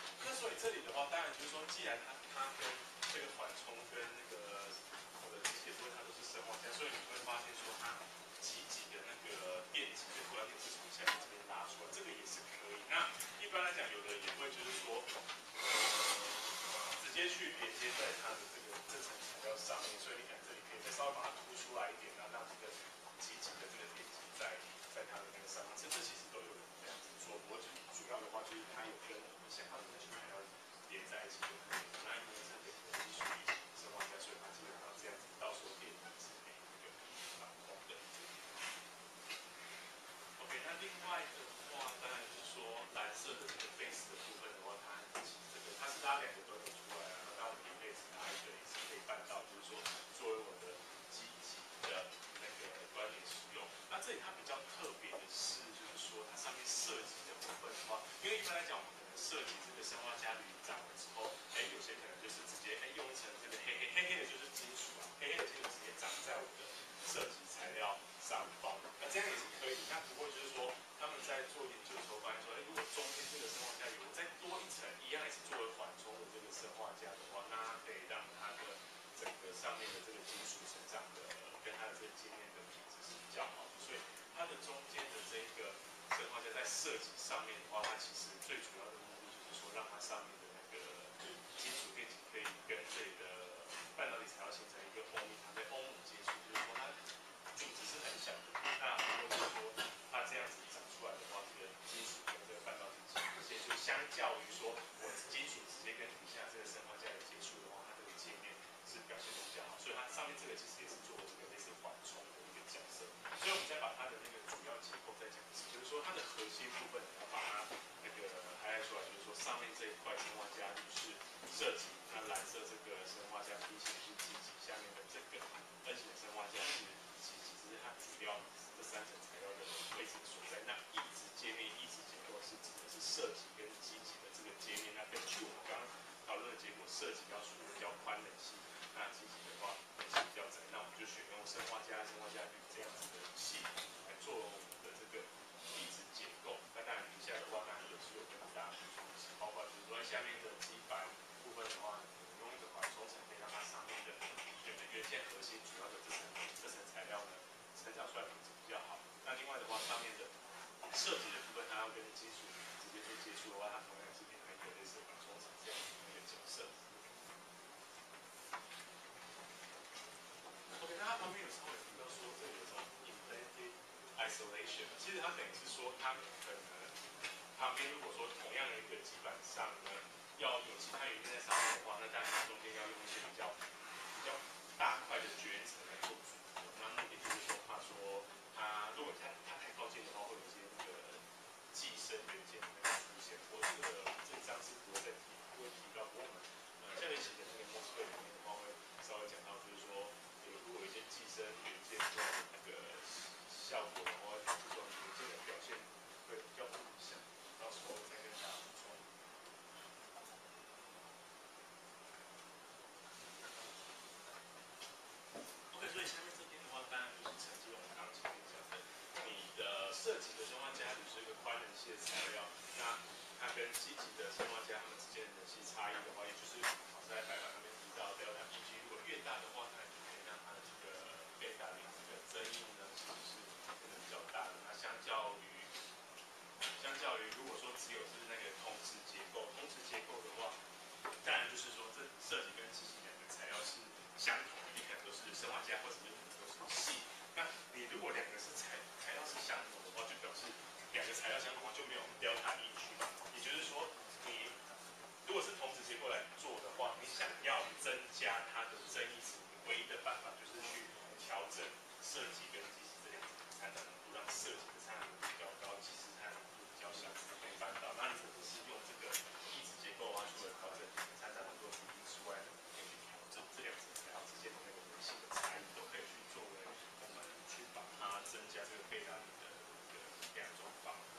既然它它跟这个缓冲跟那个我的机械部分它都是砷化镓，所以你会发现说它极极的那个电极跟主要电是从下面这边拉出来，这个也是可以。那一般来讲，有的也会就是说，直接去连接在它的这个这层材料上面，所以你看这里可以再稍微把它凸出来一点，然后让这个极极的这个电极在在它的那个上面，这这其实都有人这样子做。不过主要的话就是它有跟我们想要的那些材料连在一起就可以了。那因为这边的技术以及砷化镓，所以它基本上这样子到时候电极是没有一个反光的。OK， 那另外的话，当然就是说蓝色的这个 base 的部分的话，它这个它是拉两个端口出来啊，那我们也可以只拉一个，也是可以办到，就是说作为我的机体的那个端点使用。那这里它比较特别的是，就是说它上面设计的部分的话，因为一般来讲我们可能设计这个砷化镓铝长了之后，哎，有些可能就是直接哎用一层这个黑黑黑黑的就是金属啊，黑黑的金属直接长在我的设计材料上方，那这样也是可以。那不过就是说他们在做研究的时候发现说，哎，如果中间这个砷化镓有再多一层，一样也是作为缓冲的这个砷化镓的话，那它可以让它的整个上面的这个金属成长的跟它的这个界面的品质是比较好的。所以它的中间的这个砷化镓在设计上面的话，它其实最主要的目的就是说让它上面的那个金属电极可以跟这里的半导体材料形成一个欧米，它在欧姆接触，就是说它柱子是很小的。那如果说它这样子长出来的话，这个金属跟这个半导体接触，相较于说我金属直接跟底下这个砷化镓的接触的话，它这个界面是表现的比较好。所以它上面这个其实也是做这个类似缓冲的一个角色。所以我们再把它的那个主要结构再讲一次，就是说它的核心部分，要把它那个还出来，就是说上面这一块砷化镓铝是设计，那蓝色这个砷化镓 P 型是机体，下面的这个 N 型砷化镓是机体，只是它主要这三层材料的位置所在。那意质界面、意质结构是指的是设计跟机体的这个界面。那根据我们刚刚讨论的结果，设计要属于比较宽冷系，那机体的话冷系比较窄。那我们就选用砷化镓、砷化镓铝这样子的系统来做我们的这个意质结构。那当然底下的话，当然也是有跟大家补充，包括比如说下面的基板部分的话，用一个缓冲层可以让它上面的原的元件核心主要的这层这层材料呢，成长出来品质比较好。那另外的话，上面的设计的部分，它要跟金属直接做接触的话，它同样是变成一个类似缓冲层这样子的一个角色。OK， 那它旁边有稍微提到说，这里有这种 implanted isolation， 其实它等于是说，它可能旁边如果说同样的一个基板上呢，要有其他元件在上面的话，那当然中间要用一些比较比较大块的绝缘层来做组合。那目的就是说，怕说它如果它它太靠近的话，会有一些那个寄生元件的那个出现。我这个这一章是不会再提，不会提到。不过我们呃下面写的那个 MOSFET 里面的话，会稍微讲到，就是说有如果有一些寄生元件的那个效果的话，导致说元件的表现会比较不理想。到时候再跟大家补充。OK， 所以下面这边的话，当然就是承接我们刚刚前面讲的，你的设计的砷化镓铝是一个宽冷系的材料，那它跟机体的砷化镓它们之间的冷系差异的话，也就是好在白板上面提到 delta P G， 如果越大的话，那就可以让它的这个贝塔零这个增益呢，其实是变得比较大的。那相较于相较于如果说只有是那个通质结构，通质结构的话，当然就是说这设计跟机体两个材料是相同的，你可能都是砷化镓或者是都是细。那你如果两个是材材料是相同的话，就表示两个材料相同的话就没有 delta E区嘛。也就是说，你如果是同质结构来做的话，你想要增加它的增益值，唯一的办法就是去调整设计跟机体这两种参照浓度，让设计的参照浓度比较高，机体参照浓度比较小，可以办到。那你可能是用这个一质结构啊，除了调整参照浓度比例之外，可以去调整这两种材料之间的那个微细的差异，都可以去作为我们去把它增加这个贝塔里的一个两种方法。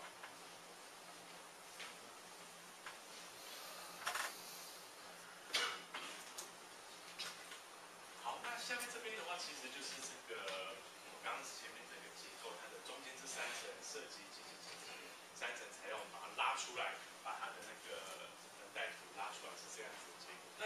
好，那下面这边的话，其实就是这个我们刚刚前面这个结构，它的中间这三层设计机体层三层材料，我们把它拉出来，把它的那个能带图拉出来是这样子的结果。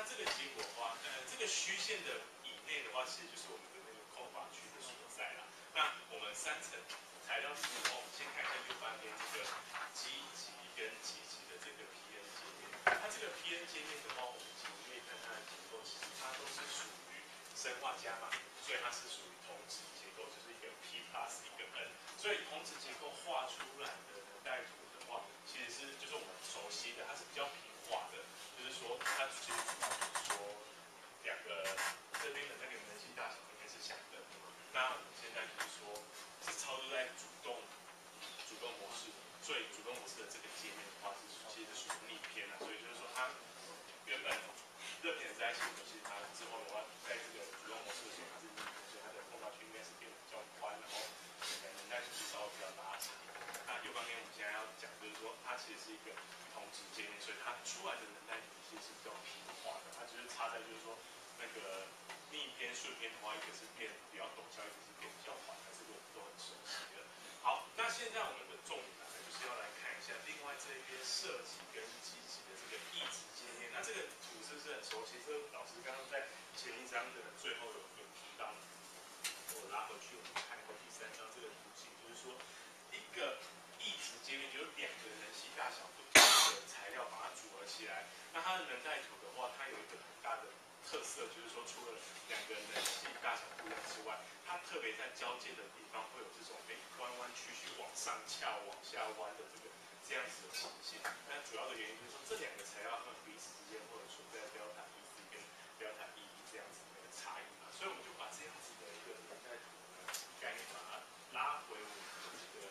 个虚线的以内的话，其实就是我们的那个空法区的所在啦。那我们三层材料之后，我们先看一下就半边这个积极跟极极的这个 P N 界面。它这个 P N 界面的话，我们其实可以看它的结构，其实它都是属于砷化镓嘛，所以它是属于同质结构，就是一个 P plus 一个 N。所以同质结构画出来的能带图的话，其实是就是我们熟悉的，它是比较平滑的，就是说它其实主要就是说两个这边的那个能级大小应该是相等的。那我们现在就是说是操作在主动主动模式，所以主动模式的这个界面的话是其实是属于逆偏的，所以就是说它原本热偏的在一起，其实它之后的话，在这个主动模式的时候它是逆偏，所以它的碰到区应该是变得比较宽，然后整个能带图是稍微比较拉长。那右方面我们现在要讲就是说，它其实是一个同质界面，所以它出来的能带图其实是比较平滑的，它就是差在就是说那个逆偏顺偏的话，一个是变比较陡峭，一个是变比较缓，但是我们都很熟悉的。好，那现在我们的重点呢，就是要来看一下另外这一边设计跟积极的这个意志界面。那这个图是不是很熟悉？这个老师刚刚在前一章的最后有有提到，我拉回去我们看一个第三章这个图形，就是说一个意志界面就是两个能系大小不同的材料把它组合起来。那它的能带图的话，它有一个很大的特色，就是说除了两个能系大小不一样之外，它特别在交接的地方会有这种哎弯弯曲曲往上翘、往下弯的这个这样子的情形。那主要的原因就是说这两个材料它们彼此之间会有存在delta E C跟delta E E这样子的一个差异嘛，所以我们就把这样子的一个能带图呢概念把它拉回我们的这个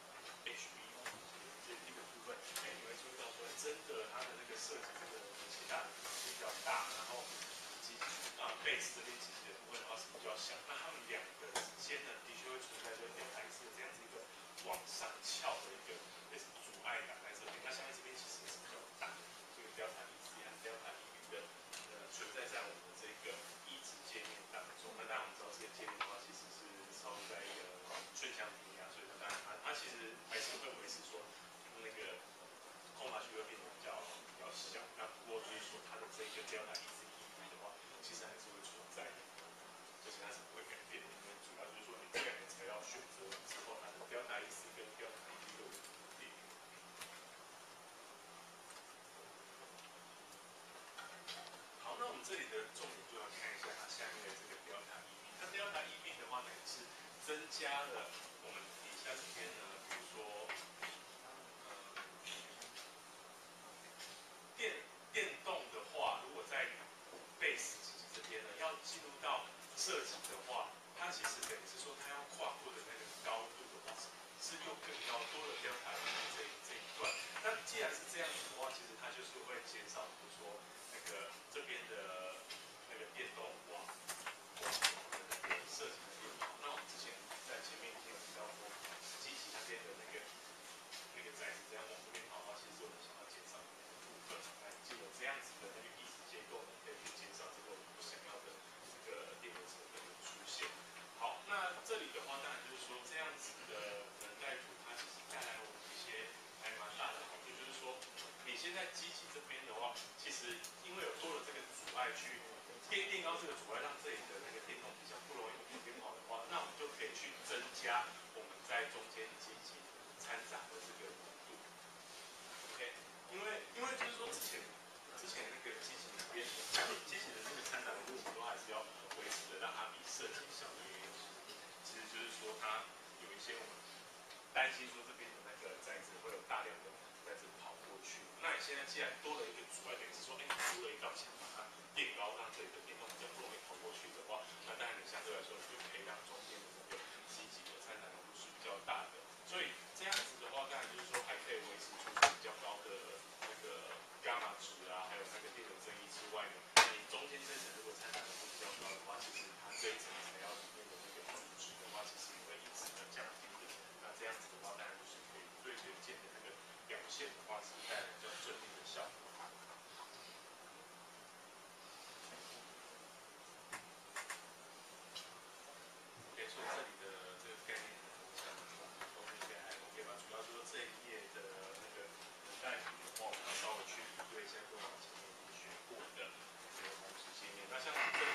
H B 这这个部分。哎，你会注意到说真的它的那个设计这个其他是比较大，然后机啊 base 这边机器的部分的话是比较小，那它们两个之间呢的确会存在就delta E C这样子一个往上翘的一个类似阻碍感在这边。那下面这边其实也是比较大的，这个 delta E C 和 delta E E 的呃存在在我们的这个意志界面当中。那当然我们知道这个界面的话，其实是操作在一个顺向平压，所以它当然它它其实还是会维持说那个空法区会变得比较比较小。那不过就是说它的这个 delta E C E E 的话，其实还是会存在的，就是它是不会改变的，因为主要就是说你这两个材料选择完之后，它的 delta E C 跟 delta E E 都稳定。好，那我们这里的重点就要看一下它下面的这个 delta E B。那 delta E B 的话呢，也是增加了我们底下这边呢，比如说呃电电动的话，如果在 base 这边呢，要进入到设计的话，它其实等于是说它要跨过的那个高度的话是又更高，多了 delta E B 这这一段。那既然是这样子的话，其实它就是会减少，比如说那个这边的那个电动网网的那个设计的电脑。那我们之前在前面已经有提到过，机器那边的那个那个载子这样往这边跑的话，其实我们想要减少的部分，那既有这样子的那个意识结构呢，可以去减少这个我们不想要的这个电流成分的出现。好，那这里的话，当然就是说这样子的能带图，它其实带来我们一些还蛮大的好处，就是说你现在机器这边的话，其实因为有多了这个阻碍去垫垫高这个阻碍，让这里的那个电动比较不容易变变跑的话，那我们就可以去增加我们在中间机器掺杂的这个浓度。OK， 因为因为就是说之前之前那个机器里面机器的这个掺杂浓度，我们都还是要维持的，让它比设计小的原因，其实就是说它有一些我们担心说这边的那个载子会有大量的载子跑过去。那你现在既然多了一个阻碍，等于是说，哎，你多了一道墙把它垫高，让这里的电动比较不容易跑过去的话，那当然你相对来说，你就可以让中间的这个机体的掺杂浓度是比较大的。所以这样子的话，当然就是说还可以维持出比较高的那个伽马值啊，还有那个电流正义之外呢，你中间这层如果掺杂浓度比较高的话，其实它这一层材料里面的那个阻值的话，其实也会因此而降低的。那这样子的话，当然就是可以对元件的那个表现的话，是带来比较正面的效果。OK， 所以这里的这个概念呢，我想都应该还 OK 吧。主要就是这一页的那个能带图的话，我们要稍微去比对一下跟我们前面已经学过的这个公式界面。那像这里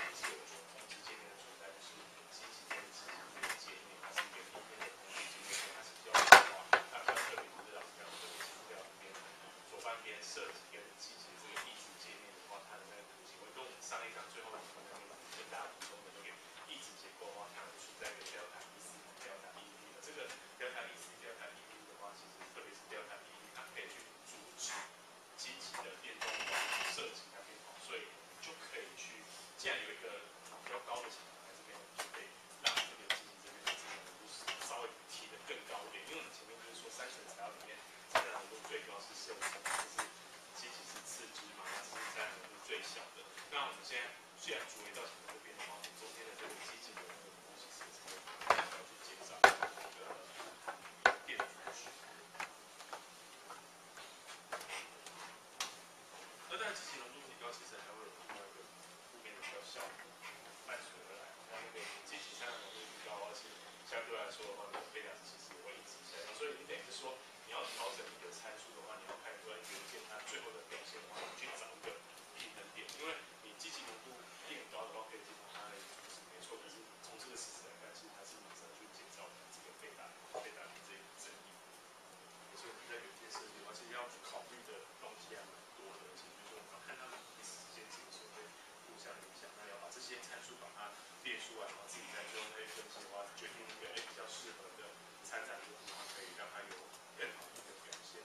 积极浓度提高，其实还会有另外一个负面的比较效果伴随而来。那那个积极三的浓度提高，而且相对来说的话，那个贝塔值其实也会一直下降。所以你等于是说，你要调整你的参数的话，你要看出来元件它最后的表现的话，你去找一个平衡点，因为你积极浓度变高的话，可以减少它的阻值没错，可是从这个事实来看，其实它是马上去减少这个贝塔贝塔的这个争议。所以我们在元件设计的话，其实要考虑的东西还蛮多的，其实就是我们要看它们彼此之间是不是会互相影响，那要把这些参数把它列出来，然后自己在最后那些分析的话，决定一个哎比较适合的参展路，然后可以让它有更好的一个表现。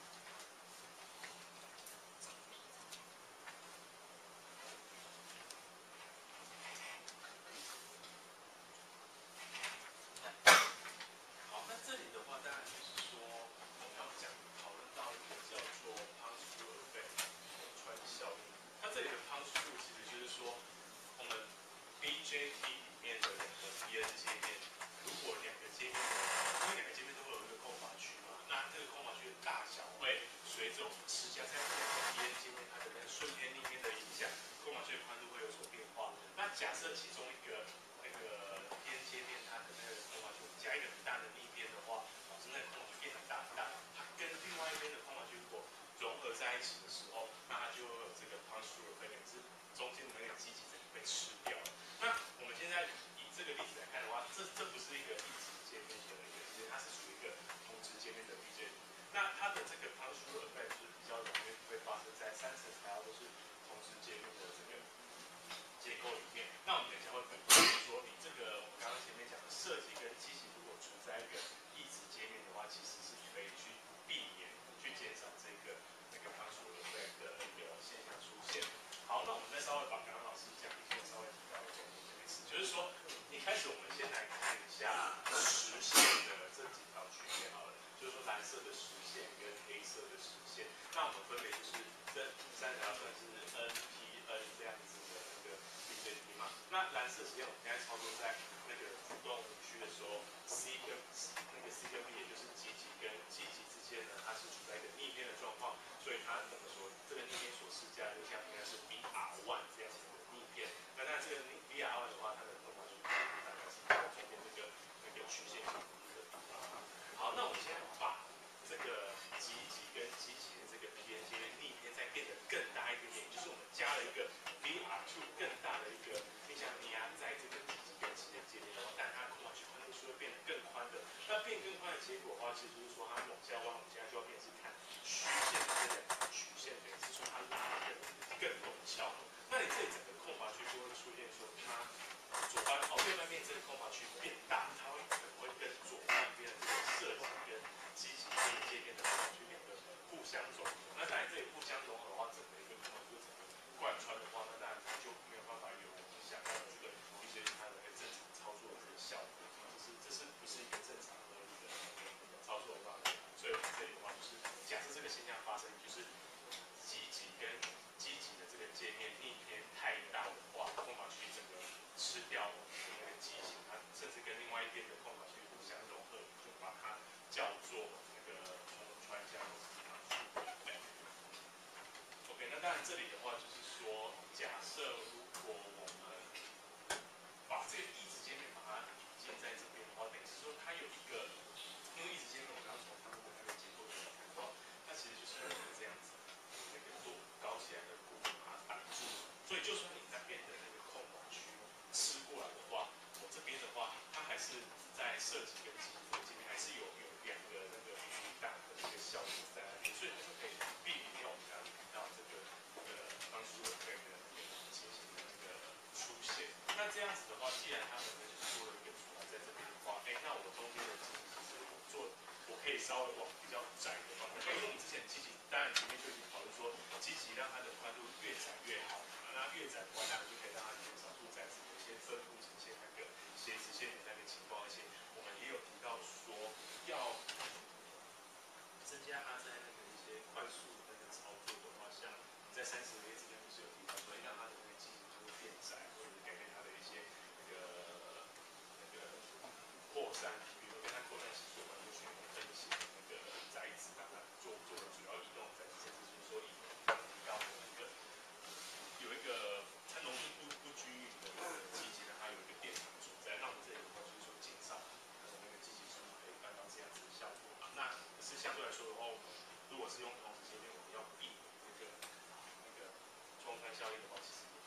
好，那这里的话，当然就是说我们要讲讨论到一个叫做 Pons-Fluor effect 红川效应。它这里的 Pons-Fluor 其实就是说，我们 B J T 里面的两个 P N 界面，如果两个界面，因为两个界面都会有一个空法区嘛，那这个空法区的大小会随着我们施加在两个 P N 界面它的那个顺偏逆偏的影响，空法区的宽度会有所变化。那假设其中一个那个 P N 界面它的那个空法区加一个很大的逆偏的话，导致那个空法区变很大很大，它跟另外一边的空法区如果融合在一起的时候，那它就会有这个 Pons-Fluor effect，是中间的那个基极整个被吃掉了。那我们现在以这个例子来看的话，这这不是一个异质界面的一个界面，它是属于一个同质界面的 B J T。那它的这个 Pons-Fluor effect 是比较容易会发生在三层材料都是同质界面的这个结构里面。那我们等一下会分析说，你这个我们刚刚前面讲的设计跟机器如果处在一个异质界面的话，其实是可以去避免、去减少这个那个 Pons-Fluor effect 的一个现象出现。好，那我们再稍微把刚刚老师讲一些稍微提到的总结一次，就是说，一开始我们先来看一下实线的这几条曲线好了，就是说蓝色的实线跟黑色的实线，那我们分别就是这三条算是 N P N 这样子的那个 B J T 嘛。那蓝色实线我们现在操作在那个主动五区的时候 ，C 跟那个 C 跟 B 也就是极极跟极极之间呢，它是处在一个逆偏的状况，所以它怎么说？这个逆偏所施加的对象应该是 B R 一 这样子的逆偏。那那这个 B R 一 的话，它的空法区大概是在中间这个那个曲线的地方。好，那我们现在把这个极极跟极极的这个 P N 界面逆偏再变得更大一点点，就是我们加了一个 B R 二 更大的一个逆向力压在这个极极跟极的界面，然后但它的空法区宽度是会变得更宽的。那变更宽的结果的话，其实就是说它往下弯，我们现在就要变成是看虚线的这两条曲线，等于是说它拉得更更陡峭。那你这里整个空法区就会出现说它左半哦右半面这个空法区变大，它会可能会跟左半边的这个设计跟积极这一界面的空法区两个互相融合。那当然这里互相融合的话，整个一个空法区整个贯穿的话，那当然它就没有办法有我们想要的这个一些它的正常操作的这个效果。这是这是不是一个正常合理的操作方式？所以我们这里的话就是假设这个现象发生，就是极极跟积极的这个界面逆偏太大的话，空法区整个吃掉那个极极，它甚至跟另外一边的空法区互相融合，就把它叫做那个红川相似方式。OK， 那当然这里的话就是说，假设如果我们把这个异质界面把它引进在这边的话，等于是说它有一个，因为异质界面我刚刚从它们的那个结构里面看到，它其实就是一个这样子。那个舵高起来的鼓把它挡住，所以就算你那边的那个空法区吃过来的话，我这边的话，它还是在设计跟机这个界面还是有有两个那个阻挡的一个效果在那边，所以它就可以避免我们刚刚提到这个那个Pons-Fluor effect的那个情形的那个出现。那这样子的话，既然它本身就是做了一个阻挡在这边的话，哎，那我中间的机其实我做。我可以稍微往比较窄的方向，因为我们之前积极当然前面就已经讨论说，积极让它的宽度越窄越好，那越窄的话，当然就可以让它减少数载子有些分布呈现那个斜直线的那个情况，而且我们也有提到说要增加它在那个一些快速的那个操作的话，像在三十个之间不是有提到说，让它的那个积极就会变窄，或者是改变它的一些那个那个扩散，比如说跟它扩散系数有关，就是用分析那个载子，让它做做的主要移动载子，甚至是说以提高的那个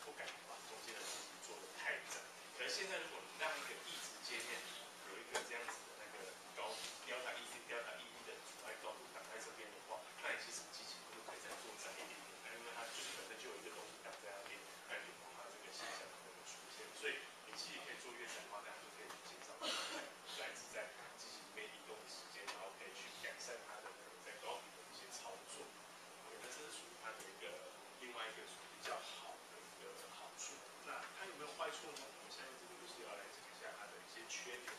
不敢把中间的机器做得太窄。可是现在如果你让一个一直界面有一个这样子的那个高 delta E C delta E D 的阻碍高度挡在这边的话，那你其实机器就可以再做窄一点点，那因为它就是本身就有一个东西挡在那边，那你防它这个现象可能出现。所以你机器可以做越窄的话，那就可以减少来自在机器里面移动的时间，然后可以去改善它的那个在高频的一些操作。那这是属于它的一个另外一个比较好的一个好处。那它有没有坏处呢？我们下面这个就是要来讲一下它的一些缺点。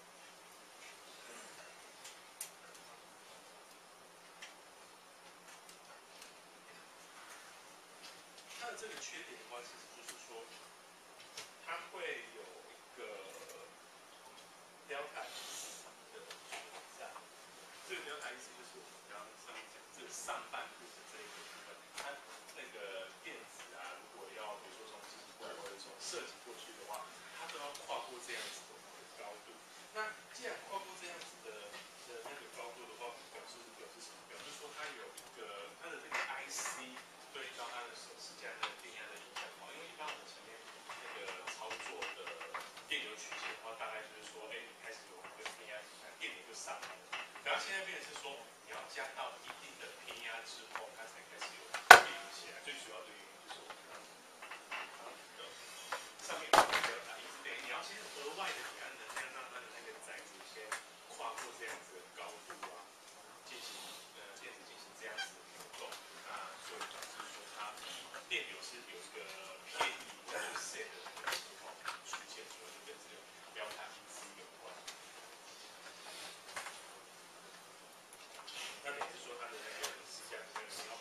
它的这个缺点的话，其实就是说，它会有一个 delta 意思的存在。这个 delta 意思就是我们刚刚上面讲这个上半部的这一个部分，它那个电子啊，如果要比如说从机器过来或者从设计过去的话，它都要跨过这样子的高度。那既然跨过这样子的的那个高度的话，表示表示什么？表示说它有一个它的这个 I C 对到它的手持架那个电压的影响的话，因为一般我们前面那个操作的电流曲线的话，大概就是说，哎，你开始有一个电压，电流就上来了。然后现在变成是说，你要加到一定的偏压之后，它才开始有电流起来。最主要的原因就是我们刚刚上面的标打一直对，你要先额外的给它能量让它的那个载子先跨过这样子的高度啊，进行呃电子进行这样子的流动，那所以导致说它电流是有一个偏移或者 set 的那个情况出现，主要就跟这个标塔因子有关。那等于是说它的那个实际上你要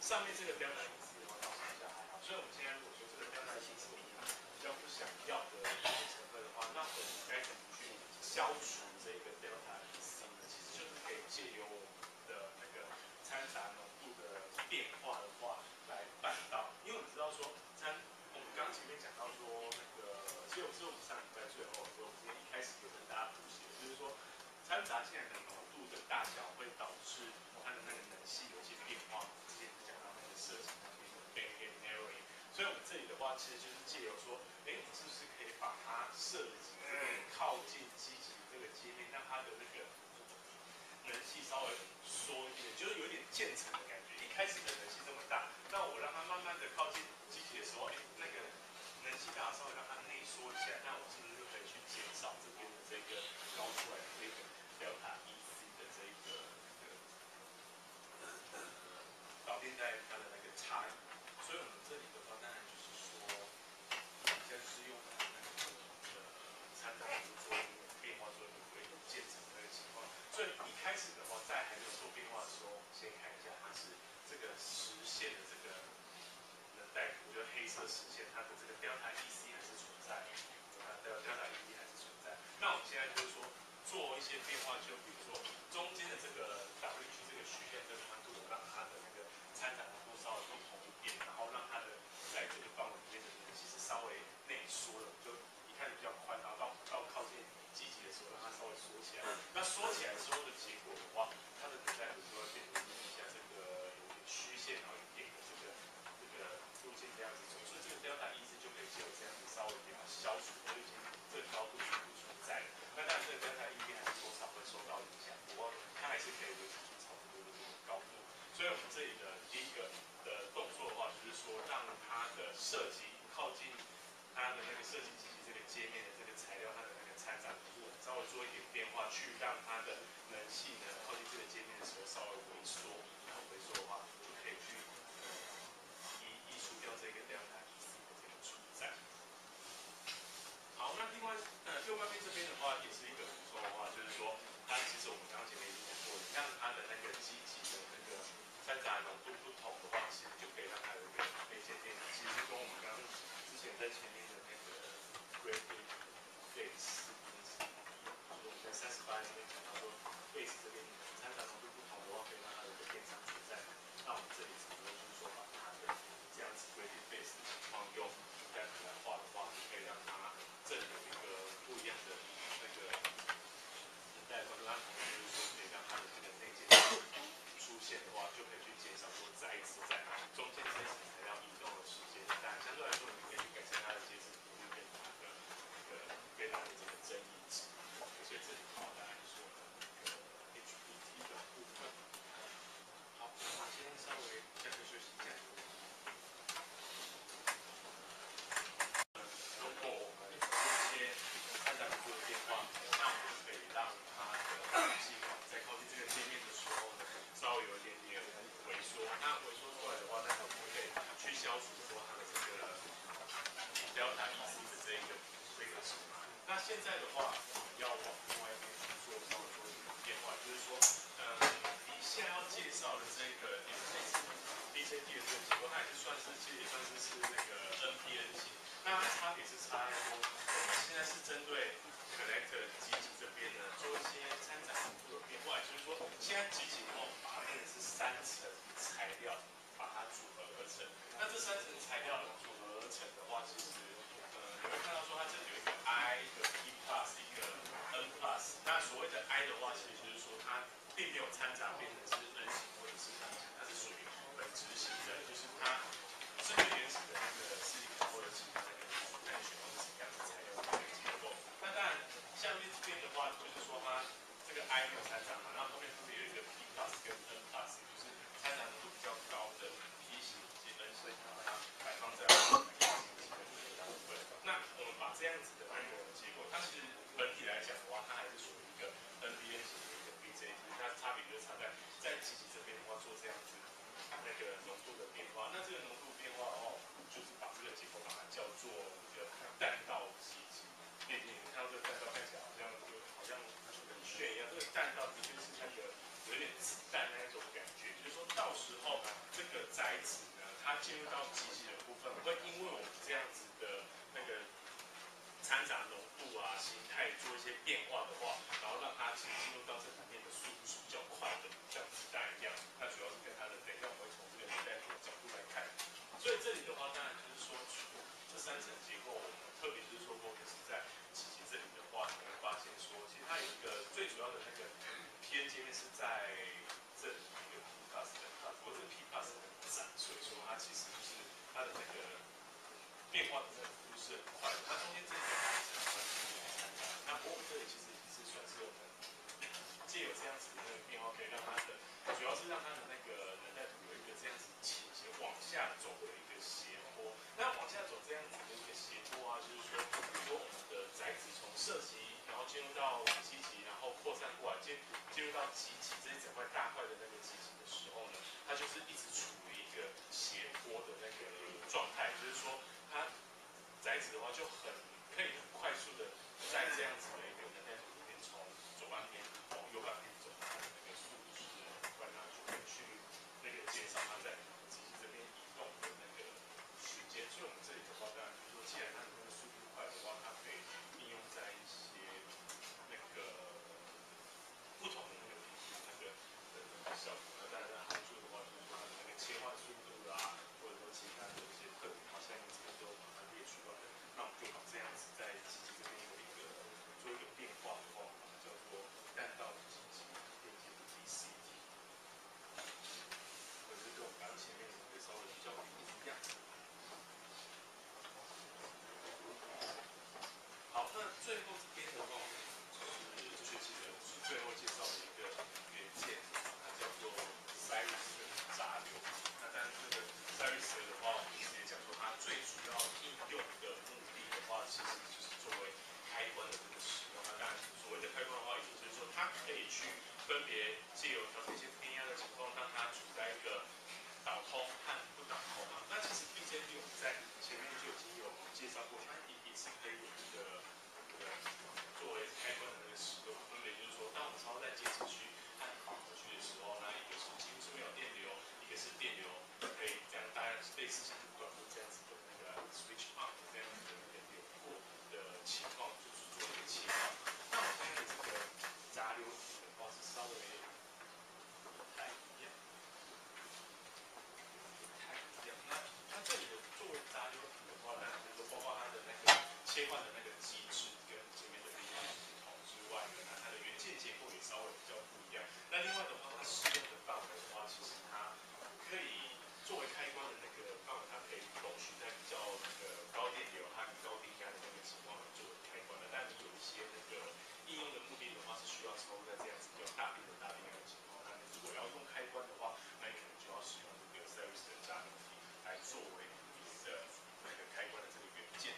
上面这个标准意思的话，倒是比较还好。所以我们现在如果说这个标准意思比较不想要的成分的话，那我们该怎么去消除这个 delta E C 呢？其实就是可以借由我们的那个掺杂浓度的变化的话来办到。因为我们知道说掺，我们刚刚前面讲到说那个，其实我是我们上礼拜最后的时候，我们今天一开始有跟大家补写，就是说掺杂进来的浓度的大小会导致它的那个能系有一些变化。之前讲到那个设计那边的 Bankgate narrowing，所以我们这里的话，其实就是借由说，哎，你是不是可以把它设计靠近机体这个界面，让它的那个能系稍微缩一点，就是有点渐层的感觉。一开始的能系这么大，那我让它慢慢的靠近机体的时候，哎，那个能系大稍微让它内缩一下，那我是不是就可以去减少这边的这个高出来的这个 delta E C 的这个导电带它的那个差异？所以我们这里的话，当然就是说，比较是用它那个呃参照图做一个变化，做一个规渐层的情况。所以一开始的话，在还没有做变化的时候，我们先看一下它是这个实线的这个能带图，就是黑色实线，它的这个 delta E C 还是存在，它的 delta E C 还是存在。那我们现在就是说做一些变化，就比如说中间的这个 W G 这个曲线跟宽度，让它的那个参展浓度稍微不同一点，然后让它的在这个范围里面的能其实稍微内缩了，就一开始比较宽，然后到到靠近积极的时候，让它稍微缩起来。那缩起来之后的结果的话，它的能带图就会变成底下这个有点虚线，然后有点的这个这个路径这样子走，所以这个 delta E C 就可以借由这样子稍微给它消除，因为这个高度是不存在的。那当然这个 delta E C 还是多少会受到影响，不过它还是可以维持住差不多的这个高度。所以我们这里的第一个的动作的话，就是说让它的设计靠近它的那个设计机器这个界面的这个材料，它的那个参展度稍微做一点变化，去让它的能系呢靠近这个界面的时候稍微萎缩，然后萎缩的话就可以去移移除掉这个 delta E C 的这个存在。好，那另外呃右半边这边的话，也是一个补充的话，就是说它其实我们刚刚前面已经讲过，让它的那个机体的那个掺杂浓度不同的话，其实就可以让它有一个内建电，其实跟我们刚刚之前在前面的那个 gradient base 就是我们在三十八这边讲到说 base 这边掺杂浓度不同的话，可以让它有一个电场存在。那我们这里只不过就是说把它的这样子 gradient base 的情况用这样子来画的话，可以让它正有一个不一样的那个能带观众，它同时就是说可以让它的这个内建出现的话，就可以去减少说载子在中间这一层材料移动的时间，当然相对来说你可以去改善它的结实度跟它的那个跟它的这个争议值。所以这里的话，大概说的那个 H P T 的部分。好，那先稍微下课休息一下。如果我们做一些参展度的变化，那我们就可以让它的计划在靠近这个界面的时候呢，稍微有一点点萎缩。那萎缩出来的话，那我们就可以去消除说它的这个 delta E C 的这一个这个值。那现在的话，我们要往另外一边去做稍微做一点变化，就是说，呃，以下要介绍的这个 D C T 的这个结构，它也是算是其实也算是是那个 N P N 型。那它差别是差在说，我们现在是针对 connector 机体这边呢，做一些参展浓度的变化，也就是说，现在机体我们把它是三层材料把它组合而成。那这三层材料组合而成的话，其实呃你会看到说它这里有一个 I， 一个 P plus， 一个 N plus。那所谓的 I 的话，其实就是说它并没有掺杂变成是 N 型或者是 P 型，它是属于本质型的，就是它是最原始的那个silicon或者其他那个碳选或者什么样的材料的一个结构。那当然下面这边的话，就是说它这个 I 没有掺杂嘛，然后后面特别有一个 P plus 跟 N plus， 就是掺杂浓度比较高的 P 型以及 N 型，把它摆放在 P 型机的这个部分。那我们把这样子的那个结构，它其实本体来讲的话，它还是属于一个 N P N 型的一个 B J T， 那差别就差在在机体这边的话做这样子那个浓度的变化。那这个浓度变化的话，就是把这个结构把它叫做一个弹道机体。你你看到这个弹道看起来好像就好像很炫一样，这个弹道的确是那个有点子弹那一种感觉，就是说到时候这个载子进入到机器的部分，会因为我们这样子的那个掺杂浓度啊、形态做一些变化的话，然后让它其实进入到这里面的速度是比较快的，像子弹一样。那主要是跟它的，等一下我们会从这个年代图的角度来看。所以这里的话，当然就是说，这三层结构，我们特别就是说，如果是在机器这里的话，你会发现说，其实它有一个最主要的那个偏界面是在这里一个 P plus 的 plus， 不过这个 P plus 很窄，所以说它其实就是它的那个变化的幅度是很快的。它中间这一层是很参加，那不过我们这里其实已经是算是我们借有这样子的那个变化，可以让它的，主要是让它的那个人带图有一个这样子倾斜往下走的一个斜坡。那往下走这样子的一个斜坡啊，就是说，比如说我们的载子从射击，然后进入到机级，然后扩散过来，进进入到机级这一整块大块的那个机级的时候呢，它就是一直处于一个斜坡的那个状态，就是说它载子的话就很可以很快速的在这样子的一个人带图里面从左半边往右半边走，它的那个速度是很快，那就会去那个减少它在机器这边移动的那个时间。所以我们这里的话，当然就是说，既然它的那个速度快的话，它可以应用在一些那个不同的那个那个的效果。那当然好处的话，就是说它的那个切换速度啊，或者说其他的一些特点，好像这边都把它列出来了。那我们就把这样子在机器这边有一个做一个变化的话，把它叫做弹道机器电解的 D C T， 可是跟我们刚刚前面会稍微比较不一样。好，那最后这边的话，就是这学期的是最后介绍的一个元件，它叫做 Cyrus 的杂流。那当然这个 Cyrus 的话，我们之前讲说它最主要应用的目的的话，其实就是作为开关的这个使用。那当然所谓的开关的话，也就是说它可以去分别借由调节一些偏压的情况，让它处在一个导通和不导通啊。那其实并肩力我们在前面就已经有介绍过，它也也是可以有一个呃作为开关的那个使用，分别就是说，当我们操在接齿区和导回去的时候，那一个是几乎是没有电流，一个是电流，可以这样大概类似像短路这样子的那个 switch on 这样子的那个流过的情况，就是做一个切换。那我们的这个杂流体的话是稍微不太一样。那它这里的作为杂流体的话，当然就是说包括它的那个切换的那个机制跟前面的地方不同之外呢，那它的元件结构也稍微比较不一样。那另外的话，它使用的范围的话，其实它可以作为开关的那个范围，它可以容许在比较那个高电流和高电压的那个情况作为开关的。但你有一些那个应用的目的的话，是需要操作在这样子比较大电的大电压的情况。那你如果要用开关的话，那你可能就要使用这个 Cyrus 的杂流体来作为你的那个开关的这个元件。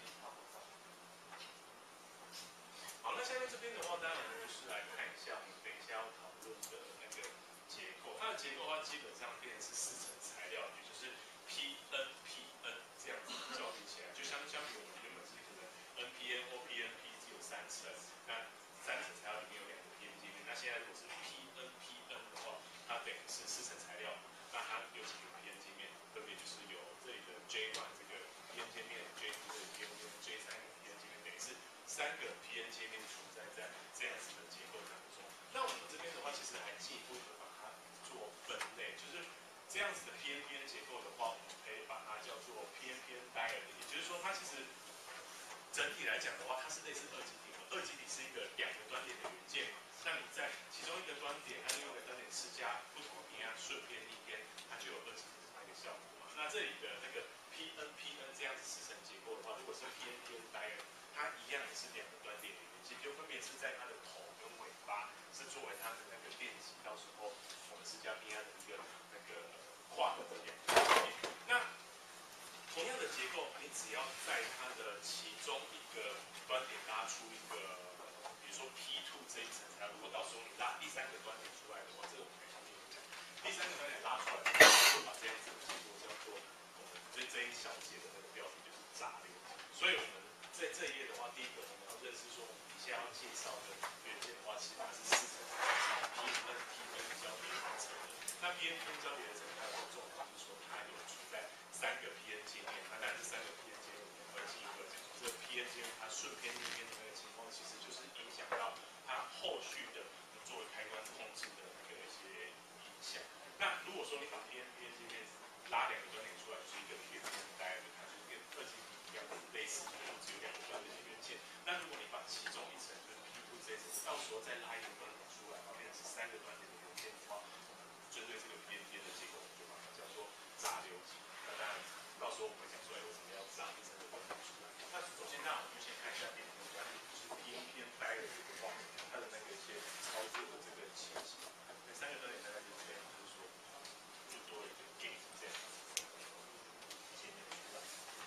好，那下面这边的话，当然我们就是来看一下我们等一下要讨论的那个结构。它的结构的话，基本上变成是四层材料，也就是 P N P N 这样子交叠起来，就相相比我们原本是可能 N P N 或 P N P 只有三层，那三层材料里面有两个 P N 界面。那现在如果是 P N P N 的话，它等于是四层材料，那它有几个 P N 界面，分别就是有这里的 J one 这个 P N 界面 ，J two 这个 P N 界面 ，J 三个 P N 界面，等于是三个 P N 界面存在在这样子的结构当中。那我们这边的话，其实还进一步的把它做分类，就是这样子的 P N P N 结构的话，我们可以把它叫做 P N P N diode，也就是说，它其实整体来讲的话，它是类似二极体。二极体是一个两个端点的元件嘛，那你在其中一个端点和另外一个端点施加不同的偏压，顺偏逆偏，它就有二极体的那个效果嘛。那这里的那个 P N P N 这样子四层结构的话，如果是 P N P N diode，它一样也是两个端点的元件，就分别是在它的头跟尾巴是作为它的那个电极，到时候我们施加偏压的一个那个跨的这两个元件。那同样的结构，你只要在它的其中一个端点拉出一个，比如说 P two 这一层材料，如果到时候你拉第三个端点出来的话，这个我们可以后面讲。第三个端点拉出来，就把这样子的结构叫做我们这这一小节的那个标题就是杂流。所以我们在这一页的话，第一个我们要认识说，我们底下要介绍的元件的话，其实它是四层材料，是 P N P N 交叠而成的。那 P N P N 交叠而成它的重点就是说，它有存在三个顺偏逆偏的那个情况，其实就是影响到它后续的你作为开关控制的那个一些影响。那如果说你把 P N P N 这边拉两个端点出来，就是一个 P N P N 大概它就是跟二级体一样类似，就只有两个端点的元件。那如果你把其中一层就是 P 二这一层，到时候再拉一个端点出来，然后变成是三个端点的元件的话，针对这个 P N P N 的结构，我们就把它叫做杂流体。那当然，到时候我们会讲出来为什么要杂一层的端点出来。那首先，那我们就先看一下电脑端点，就是 P N P N 带的这个画面，它的那个一些操作的这个情形。那三个端点大概就是这样，就是说，就多了一个 gate 这样子界面出来。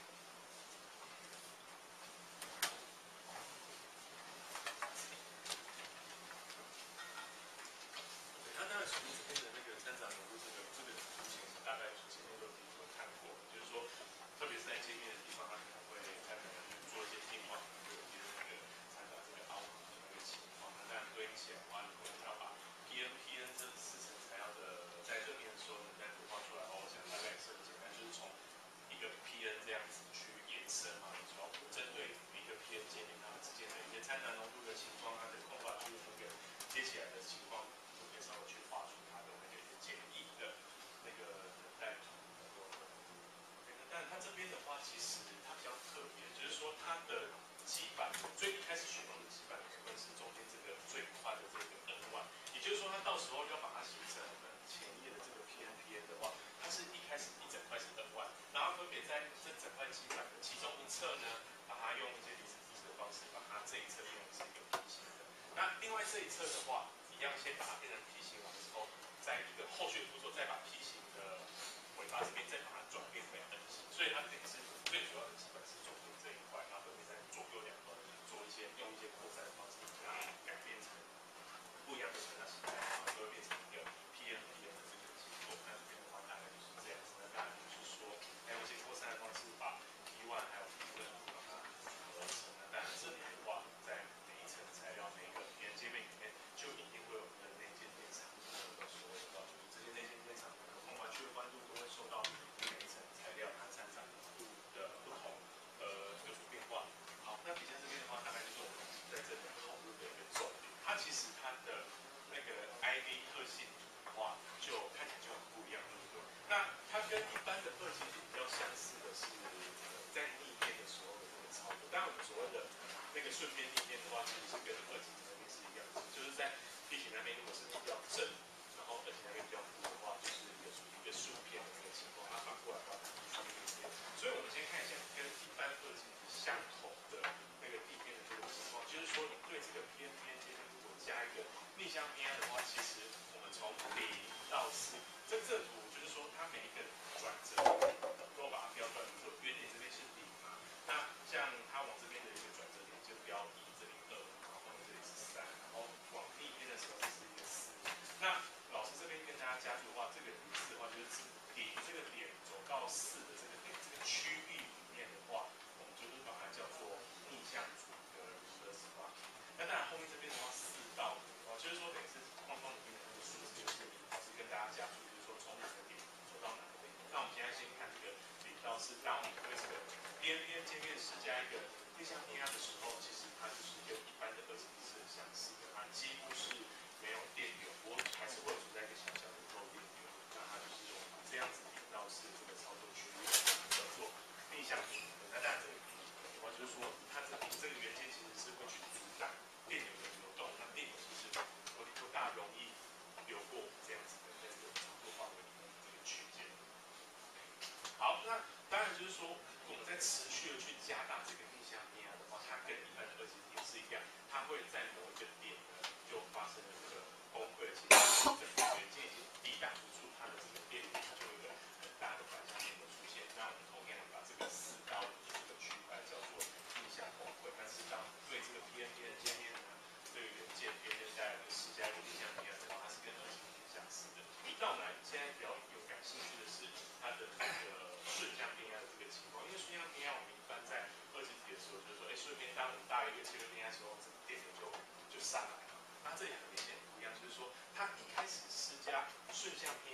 那当然，从这边的那个参展融入这个这个图形，大概前面都有看过，就是说，特别是在界面的地方，它可能会它可能去做一些变化，就有些那个参照这个凹凸的那个情况。那当然对应起来的话，如果你要把 P N P N 这四层材料的在这边的时候，能再图画出来哦，我想大概是很简单，就是从一个 P N 这样子去延伸嘛，你从针对一个 P N 界面它们之间的一些参杂融入的情况，它的空法区那个接起来的情况。稍微去画出它的那个简易的那个等待图，但它这边的话，其实它比较特别，就是说它的基板最一开始选用的基板部分是中间这个最宽的这个 N one，也就是说它到时候要把它形成我们前页的这个 P N P N 的话，它是一开始一整块是 N one，然后分别在这整块基板的其中一侧呢，把它用一些离子机的方式，把它这一侧变成是一个平行的，那另外这一侧的话。一样先把它变成梯形完之后，在一个后续的步骤再把梯形的尾巴这边再把它转变为 N 形，所以它等于是最主要的基本是中间这一块，然后分别在左右两端做一些用一些扩散的方式，把它改变成不一样的成长形态，然后就会变成一个 P N P N 的这个结构。那这边的话大概就是这样子，那当然就是说还有一些扩散的方式，把 P one 还有 P two 把它合成。那当然这里的话，在每一层材料每一个 P N 界面里面。就一定会有我们的内建电场，有所谓的这些内建电场的空管区的关注都会受到每一层材料它参展度的不同，呃，有所变化。好，那底下这边的话，大概就是我们在这里讨论的一个重点。它其实它的那个 I D 特性的话，就看起来就很不一样，对不对？那它跟一般的二级体比较相似的是，在逆变的时候的这个操作。当然，我们所谓的那个顺变逆变的话，其实是跟二级体那边是一样的，就是在 P 型那边如果是比较正，然后二级那边比较负的话，就是有属于一个顺变的那个情况。它反过来的话，上面就是这样。所以我们先看一下跟一般二级体相同的那个地变的这个情况，就是说你对这个 P N P N 界面如果加一个逆向偏安的话，其实我们从零到四，这这图就是说它每一个转折都把它标出来，比如说原点这边是零嘛，那像它往这边的一个转折点就标一，这里二，然后后面这里是三，然后往逆偏的时候就是一个四。那老师这边跟大家加注的话，这个零四的话就是指零这个点走到四的这个点这个区域里面的话，我们就是把它叫做逆向组的的 spot。那当然后面这边的话，四到五的话，就是说等于是框框里面的那个数字，就是老师跟大家加注，就是说从哪个点走到哪个点。那我们现在先看这个零到四，当我们对这个 P N P N 界面施加一个逆向偏压的时候，其实它就是跟一般的二级体是很相似的，它几乎是没有电流，不过还是会存在一个小小的漏电流。那它就是用这样子零到四这个操作区域叫做逆向平衡。那当然这个平衡的话，就是说它这这个元件其实是会去阻挡电流的流动，那电流其实不不大容易流过这样子的那个操作范围里面的这个区间。好，那当然就是说我们在持续的去加大这个逆向偏压的话，它跟一般的二级体是一样，它会在某一个点呢就发生了这个崩溃的情况，整个元件已经抵挡不住它的这个电流，它就有一个很大的反向电流出现。那我们同样把这个四到五这个区块叫做逆向崩溃，但是当对这个 P N P N 界面呢，对于元件 P N 带来的施加一个逆向偏压的话，它是跟二级体相似的。那我们来现在比较有感兴趣的是它的这个顺向偏压的这个情况，因为顺向偏压我们一般在二级体的时候就是说，哎，顺便当我们大于一个切割偏压的时候，整个电流就就上来了。那这里很明显不一样，就是说它一开始施加顺向偏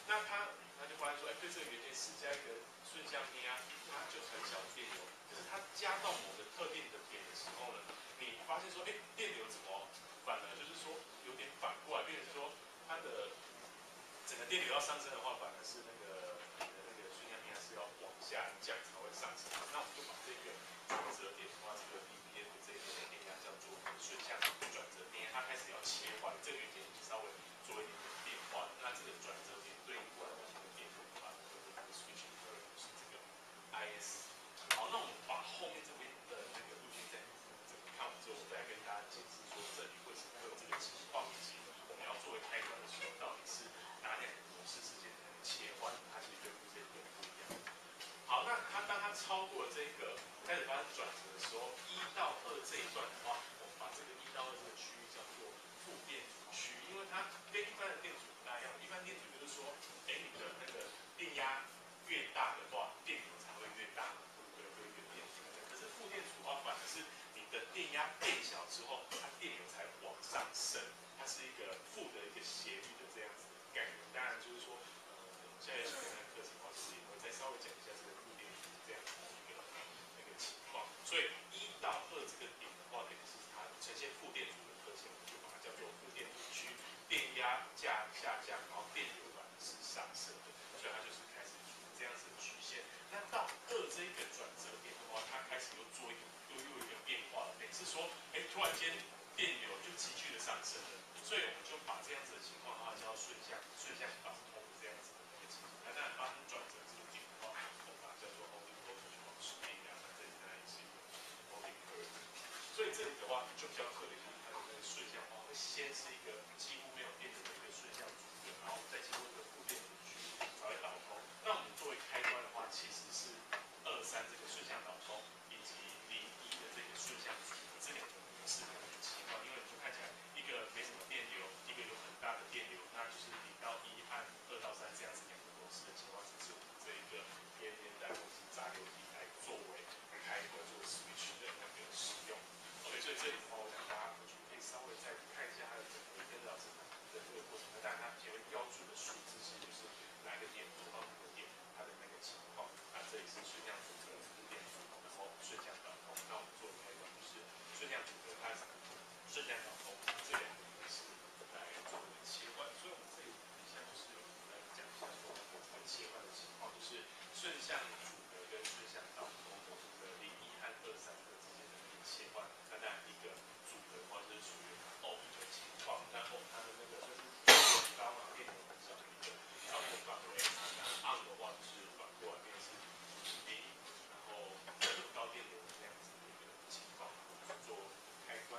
那他他就发现说，哎，对这个元件施加一个顺向电压，它就很小的电流，可是它加到某个特定的点的时候呢，你发现说，哎，电流怎么反而就是说有点反过来，变成说它的整个电流要上升的话，反而是那个你的那个顺向电压是要往下降才会上升。那我们就把这个转折点的话，这个 B P F 这个电压叫做顺向转折电压，它开始要切换，这个元件稍微做一点点变化。那这个转折点对应过来的这个电流的话，就是这个 switching current 是这个 I S。好，那我们把后面这边的那个路径再整个看完之后，我再来跟大家解释说这里为什么会有这个情况，以及我们要作为开关的时候，到底是哪两个模式之间才能切换，它其实对这些点不一样。好，那它当它超过这个开始发生转折的时候，一到二这一段的话，我们把这个一到二这个区域叫做负电阻区，因为它跟一般的电阻不大一样，一般电阻就是说，哎，你的那个电压越大的话，电流才会越大，对不对？会越电阻。可是负电阻的话，反而是你的电压变小之后，它电流才往上升，它是一个负的一个斜率的这样子的概念。当然就是说，呃，下一学期的课程的话，其实也会再稍微讲一下这个负电阻这样子的一个那个情况。所以一到二这个点的话，等于是它呈现负电阻的特性，我们就把它叫做负电阻区，电压价下降，然后电流反而是上升的，所以它就是开始这样子的曲线。那到二这一个转折点的话，它开始又做一个又又一个变化了，等于是说，哎，突然间电流就急剧的上升了，所以我们就把这样子的情况的话叫顺向顺向导通的这样子的一个情形。那当然发生转折这个点的话，我们把它叫做 holding voltage 往时电压，那这里当然也是一个 holding current。所以这里的话就比较特别，就是它的那个顺向的话，会先是一个几乎没有电流的一个顺向阻隔，然后再经过这个负电阻区才会导通。那我们作为开关的话，其实是二三这个顺向导通，以及零一的这个顺向阻隔这两个模式的切换，因为你就看起来一个没什么电流，一个有很大的电流，那就是零到一和二到三这样子两个模式的情况，只是我们这一个偏电带或是杂流体来作为开关做 switch 的那个使用。OK， 所以这里的话，我想大家回去可以稍微再看一下它的整个跟老师谈的这个过程。那当然它前面标注的数字其实就是哪个点走到哪个点它的那个情况。那这里是顺向阻隔、负电阻，然后顺向导通。那我们做开关就是顺向阻隔它顺向导通这两个模式来做一个切换。所以我们这里底下就是来讲一下说这个切换的情况，就是顺向阻隔跟顺向导通的这个零一和二三个之间的一个切换。那当然一个阻隔的话就是属于 off 的情况，那 off 它的那个就是电高啊，电流很小的一个操作范围。那 on 的话就是反过来变是零，然后有高电流这样子的一个情况去做开关。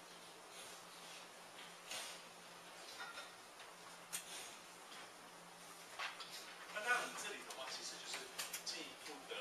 那当然我们这里的话，其实就是进一步的，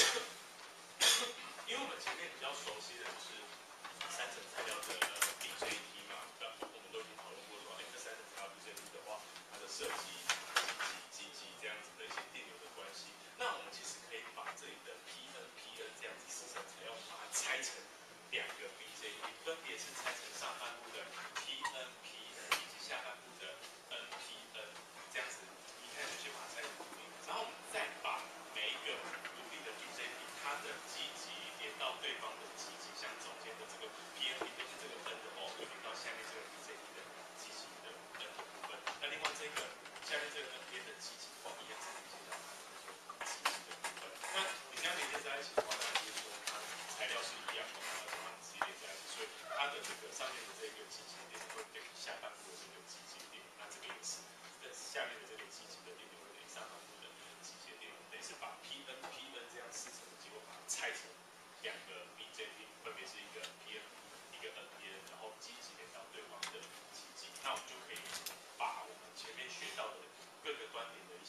因为我们前面比较熟悉的就是三层材料的 B J T 嘛，我们都已经讨论过说，哎，这三层材料 B J T 的话，它的设计、积极这样子的一些电流的关系。那我们其实可以把这里的 P N P N 这样子四层材料，把它拆成两个 B J T， 分别是拆成上半部的 P N P N 以及下半部的 N P N， 这样子一开始先把它拆成独立，然后我们再把每一个独立的 B J T 它的积极连到对方的积极，像中间的这个 P N P 就是这个 N 的哦，又连到下面这个 B J T 的积极的 N 的部分。那另外这个下面这个 N 边的积极的话，一样是连接到它的积极的部分。那你这样连接在一起的话，当然就是说它材料是一样的，而且它们是连在一起，所以它的这个上面的这个积极点会等于下半部的这个积极点，那这个也是，在下面的这个积极的点会等于上半部的积极点，等于是把 P N P N 这样四层的结果把它拆成两个 B J T， 分别是一个 P N 一个 N P N， 然后积极连到对方的积极，那我们就可以把我们前面学到的各个端点的一些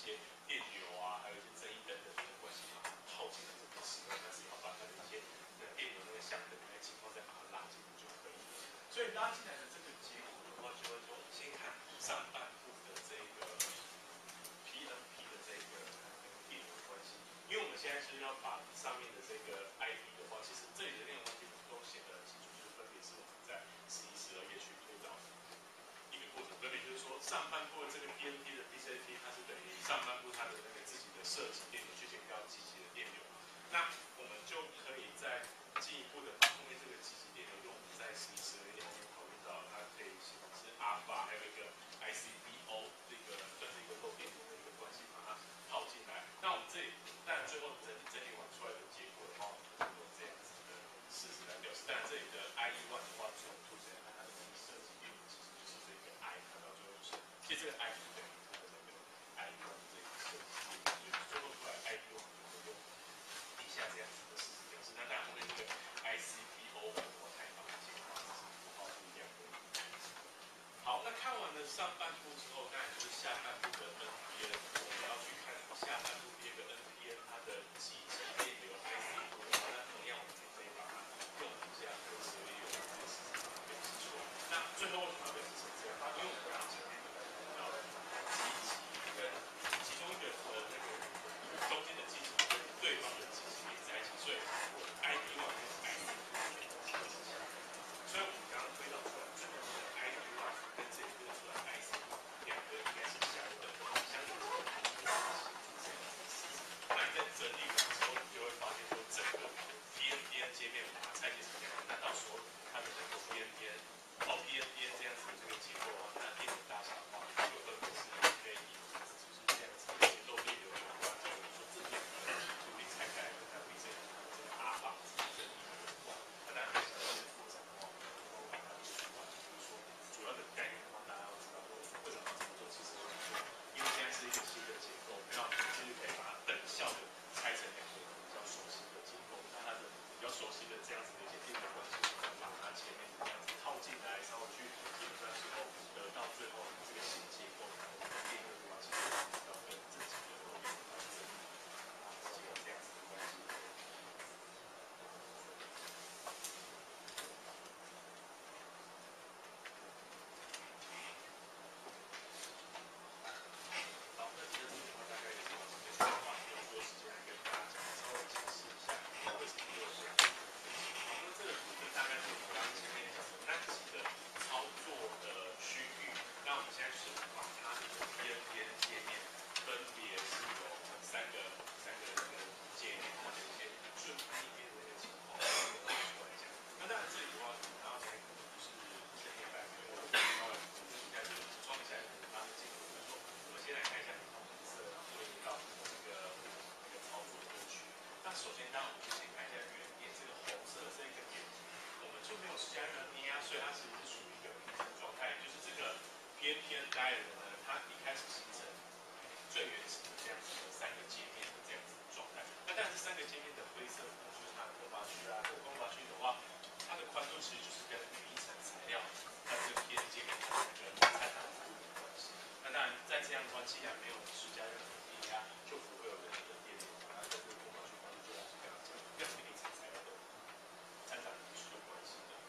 I D one 跟 I C two 所以我们刚刚推导出来，这个 I D one 跟这个推导出来 I C two 两个应该是相等的，相等的。那你在整理完之后，你就会发现说，整个 P N P N 界面我们把它拆解成两个，那到时候它的整个 P N P N 哦 P N P N 这样子的这个结构啊，那电子大小的话，就分别是可以就是这样子的结构列流的话，就比如说这边就可以拆开来，它会这样这个 R 榜这一个的话，那当然比较复杂的话，我们把它去完，就是说主要的概念的话，大家要知道说为什么要这么做，其实就是说，因为现在是一个新的结构，那我们其实可以把它等效的拆成两个比较熟悉的结构，那它的比较熟悉的这样子的一些电子关系，把它前面这样子套进来，稍微去演算之后，得到最后这个新结构，我们电路的话，其实要跟这几个都有关系，啊，几个这样子的关系。好，那今天这里的话大概也是我们这边的话，用多时间来跟大家讲，稍微解释一下为什么会有这样。好，那这个部分大概是我们刚刚前面讲的那几个操作的区域。那我们现在就是把它的 P N P N 界面分别是有三个三个这个界面，它的一些顺序列的一个情况，拿出来讲。那当然这里的话，然后才就是先明白，因为我们稍微组织一下，就是补充一下它的进度。就是说，我们先来看一下不同颜色，然后对应到这个这个操作的区。那首先，当然我们就先看一下原点，这个红色的这个点，我们就没有施加任何低压，所以它其实是属于一个平衡状态，就是这个 P N P N dialog 呢，它一开始形成最原始的这样子的三个界面的这样子的状态。那但是三个界面的灰色呢，就是它的空发区啊，这个空发区的话，它的宽度其实就是跟每一层材料它这个 P N 界面它的一个参考度的关系。那当然，在这样的话，既然没有施加任何低压，就不会有任何的电流，那这个空发区宽度就要是跟跟每一层材料的参考度是有关系的。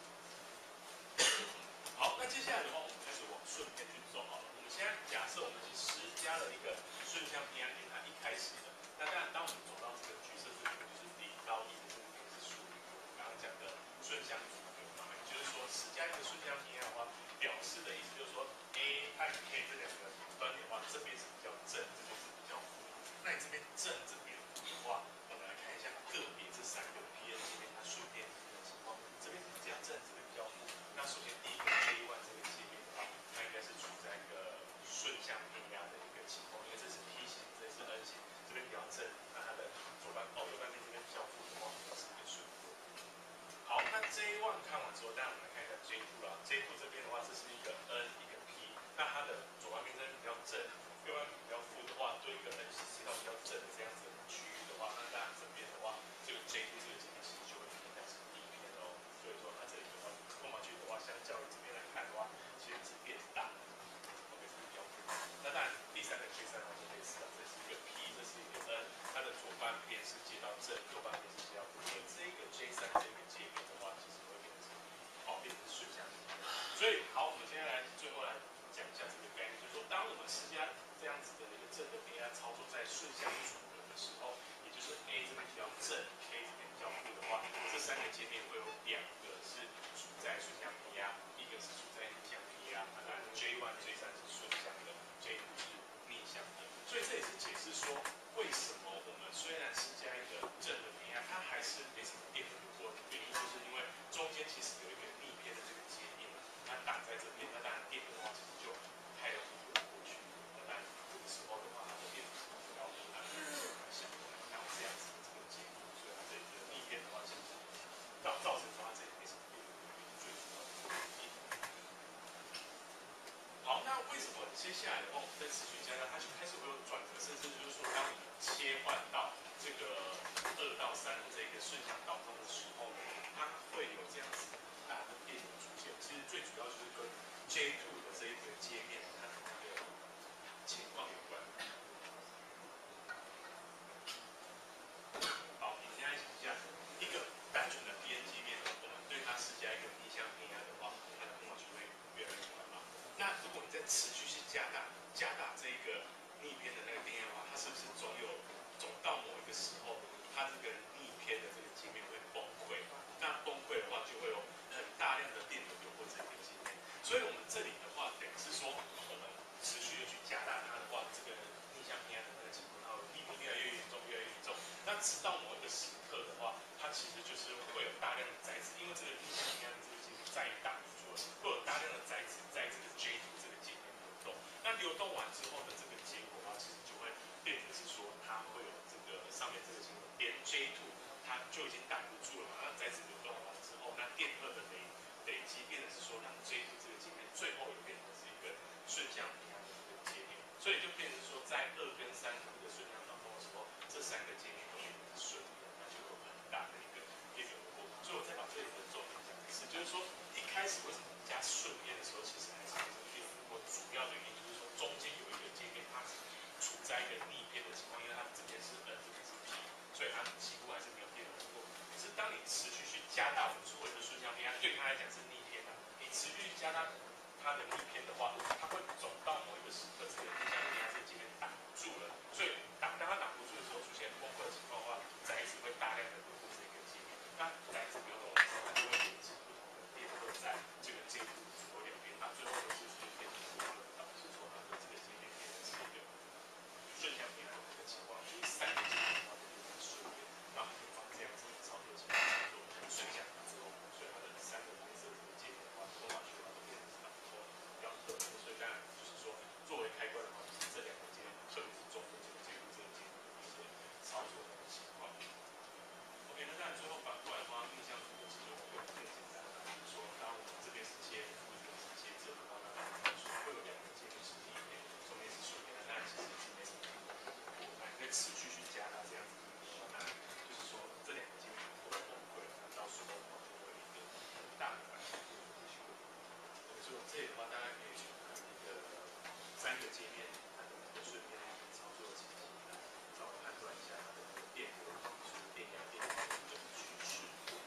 好，那接下来的话，我们开始往顺边去走好了。我们现在假设我们是施加了一个顺向平安点，它一开始的。那当然，当我们走到这个橘色这个就是零到一的这个点是属于我们刚刚讲的顺向组合嘛，也就是说施加一个顺向平安的话，表示的意思就是说 A 和 K 这两个端点的话，这边是比较正，这边是比较负。那你这边正这边的话，我们来看一下个别这三个 P N 界面它顺电的情况，这边是比较正，这边比较负。那首先第一个 J 一 这个界面的话，它应该是处在一个顺向平压的一个情况，因为这是 P 型，这是 N 型，这边比较正，那它的左半哦右半边这边比较负的话，是一个顺波。好，那 J 一 看完之后，当然我们来看一下 J 二 啦。J 二 这边的话，这是一个 N 一个 P， 那它的左半边这边比较正，右半边比较负的话，对一个 N 型切到比较正的这样子的区域的话，那当然这边的话，这个 J 二 这个界面其实就会偏向是低偏哦。所以说它这里的话，空码区的话，相较于这边来看的话，其实是变大的。OK， 这是比较负。那当然第三个 J 三 它是类似的，这是一个 P， 这是一个 N， 它的左半边是接到正，右半边是接到负。而这个 J 三 这个界面的话，其实会变成哦，变成顺向平压。所以好，我们接下来最后来讲一下这个概念，就是说，当我们施加这样子的一个正的平压操作在顺向组合的时候，也就是 A 这边比较正 ，K 这边比较负的话，这三个界面会有两个是处在顺向平压，一个是处在逆向平压。当然 J 一、J 三 是顺向的 ，J 二 是逆向的。所以这也是解释说，为什么我们虽然施加一个正的平压，它还是没什么电流流过的原因，就是因为中间其实有一个逆偏的这个界面，它挡在这边，那当然电流的话其实就太容易流过去。那当然这个时候的话，它的电流是比较不安全的，像像这样子的这个结果，所以它这里的逆偏的话，其实造造成说它这里没什么电流最主要的原因。好，那为什么接下来的话，我们在持续加大，它就开始会有转折，甚至就是说，当你切换到这个二到三的这个顺向导通的时候呢，它会有这样子大的电流出现。其实最主要就是跟 J 二 的这一个界面它的那个情况有关。好，你现在想一下，一个单纯的 P N 界面呢，我们对它施加一个逆向偏压的话，它的空码就会越来越宽嘛。那如果你在持续性加大加大这个逆偏的那个电压的话，它是不是总有总到某一个时候，它这个逆偏的这个界面会所以就变成说，在二跟三图的顺向导通的时候，这三个界面都选择顺的，那就有很大的一个变流过。所以我再把这里的重点讲一次，就是说一开始为什么加顺边的时候，其实还是没什么变流过，主要的原因就是说中间有一个界面它是处在一个逆边的情况，因为它这边是 n， 这边是 p， 所以它几乎还是没有变流过。可是当你持续去加大我们所谓的顺向偏，对它来讲是逆偏的，你持续加大它的逆偏的话，它会走到某一个时刻，这个逆向偏它这个界面挡住了，所以挡当它挡不住的时候，出现崩溃的情况的话，载子会大量的流过这个界面。那载子流动的时候，它就会引起不同的电荷在这个界面左两边，它最后都是出现变成导致说它的这个界面变成是一个顺向偏的一个情况，就是三个界面的话就变成顺边，那我们就把这样子的操作情况叫做顺向导之后，所以它的三个颜色这个界面的话，都把学到都变成是导后比较特别，所以当然就是说作为开关的话，就是这两个界面，特别是中间这个界面这个界面的一些操作的情况。OK， 那当然最后反过来的话，逆向图其实我们用最简单的，就是说当我们这边是接负，这边是接正的话，那会有两个界面是逆边，中间是顺边的，那其实是没什么我们可以持续去加大这样子的话，那就是说这两个界面都会崩溃，那到时候的话就会有一个很大的反应的需求。所以我这里的话，大家可以从它那个三个界面它的那个顺便操作的情形来稍微判断一下它的那个电流、电压、电流的一个趋势。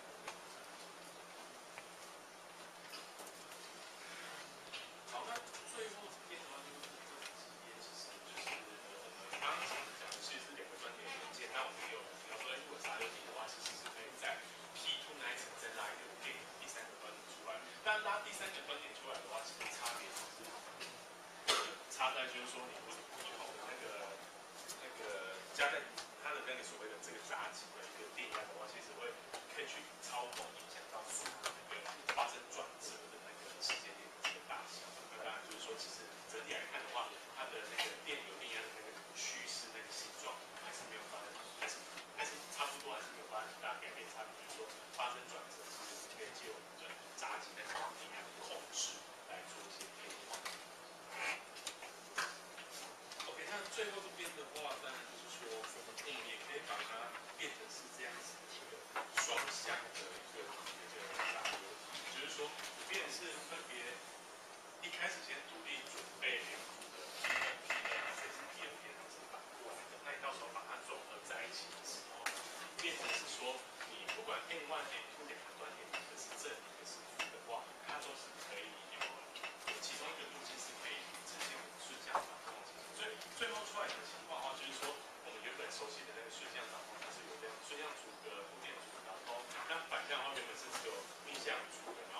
好，那最后这边的话就是这几页，其实就是呃刚刚讲的讲的其实是两个端点元件，那我们有比方说如果插六体的话，其实是可以在 P 二 那一层再拉一个电第三个端点出来。但拉第三个端点出来的话，其实差别只是差在就是说你不不同的那个那个加在它的那个所谓的这个闸极的一个电压的话，其实会可以去操控影响到数的那个发生转折的那个时间点的这个大小。那当然就是说，其实整体来看的话，它的那个电流电压的那个趋势那个形状还是没有发生，还是还是差不多，还是没有发生很大改变。差别就是说发生转折是可以借我们的闸极的电压的控制来做一些变化。OK， 那最后这边的话，当然就是说，我们我们也可以把它变成是这样子的一个双向的一个一个打流体，就是说，变成是分别一开始先独立准备两组的 P 二 P 二，那这是 P 二 P 二是反过来的，那你到时候把它总合在一起的时候，变成是说，你不管 N 一 N 二 两个端点，一个是正，一个是负的话，它都是可以有有其中一个路径是可以呈现顺向导通的情形，所以最后出来的情况的话，就是说我们原本熟悉的那个顺向导通，它是有这样顺向阻隔、负电阻导通，那反向的话原本是只有逆向阻隔，然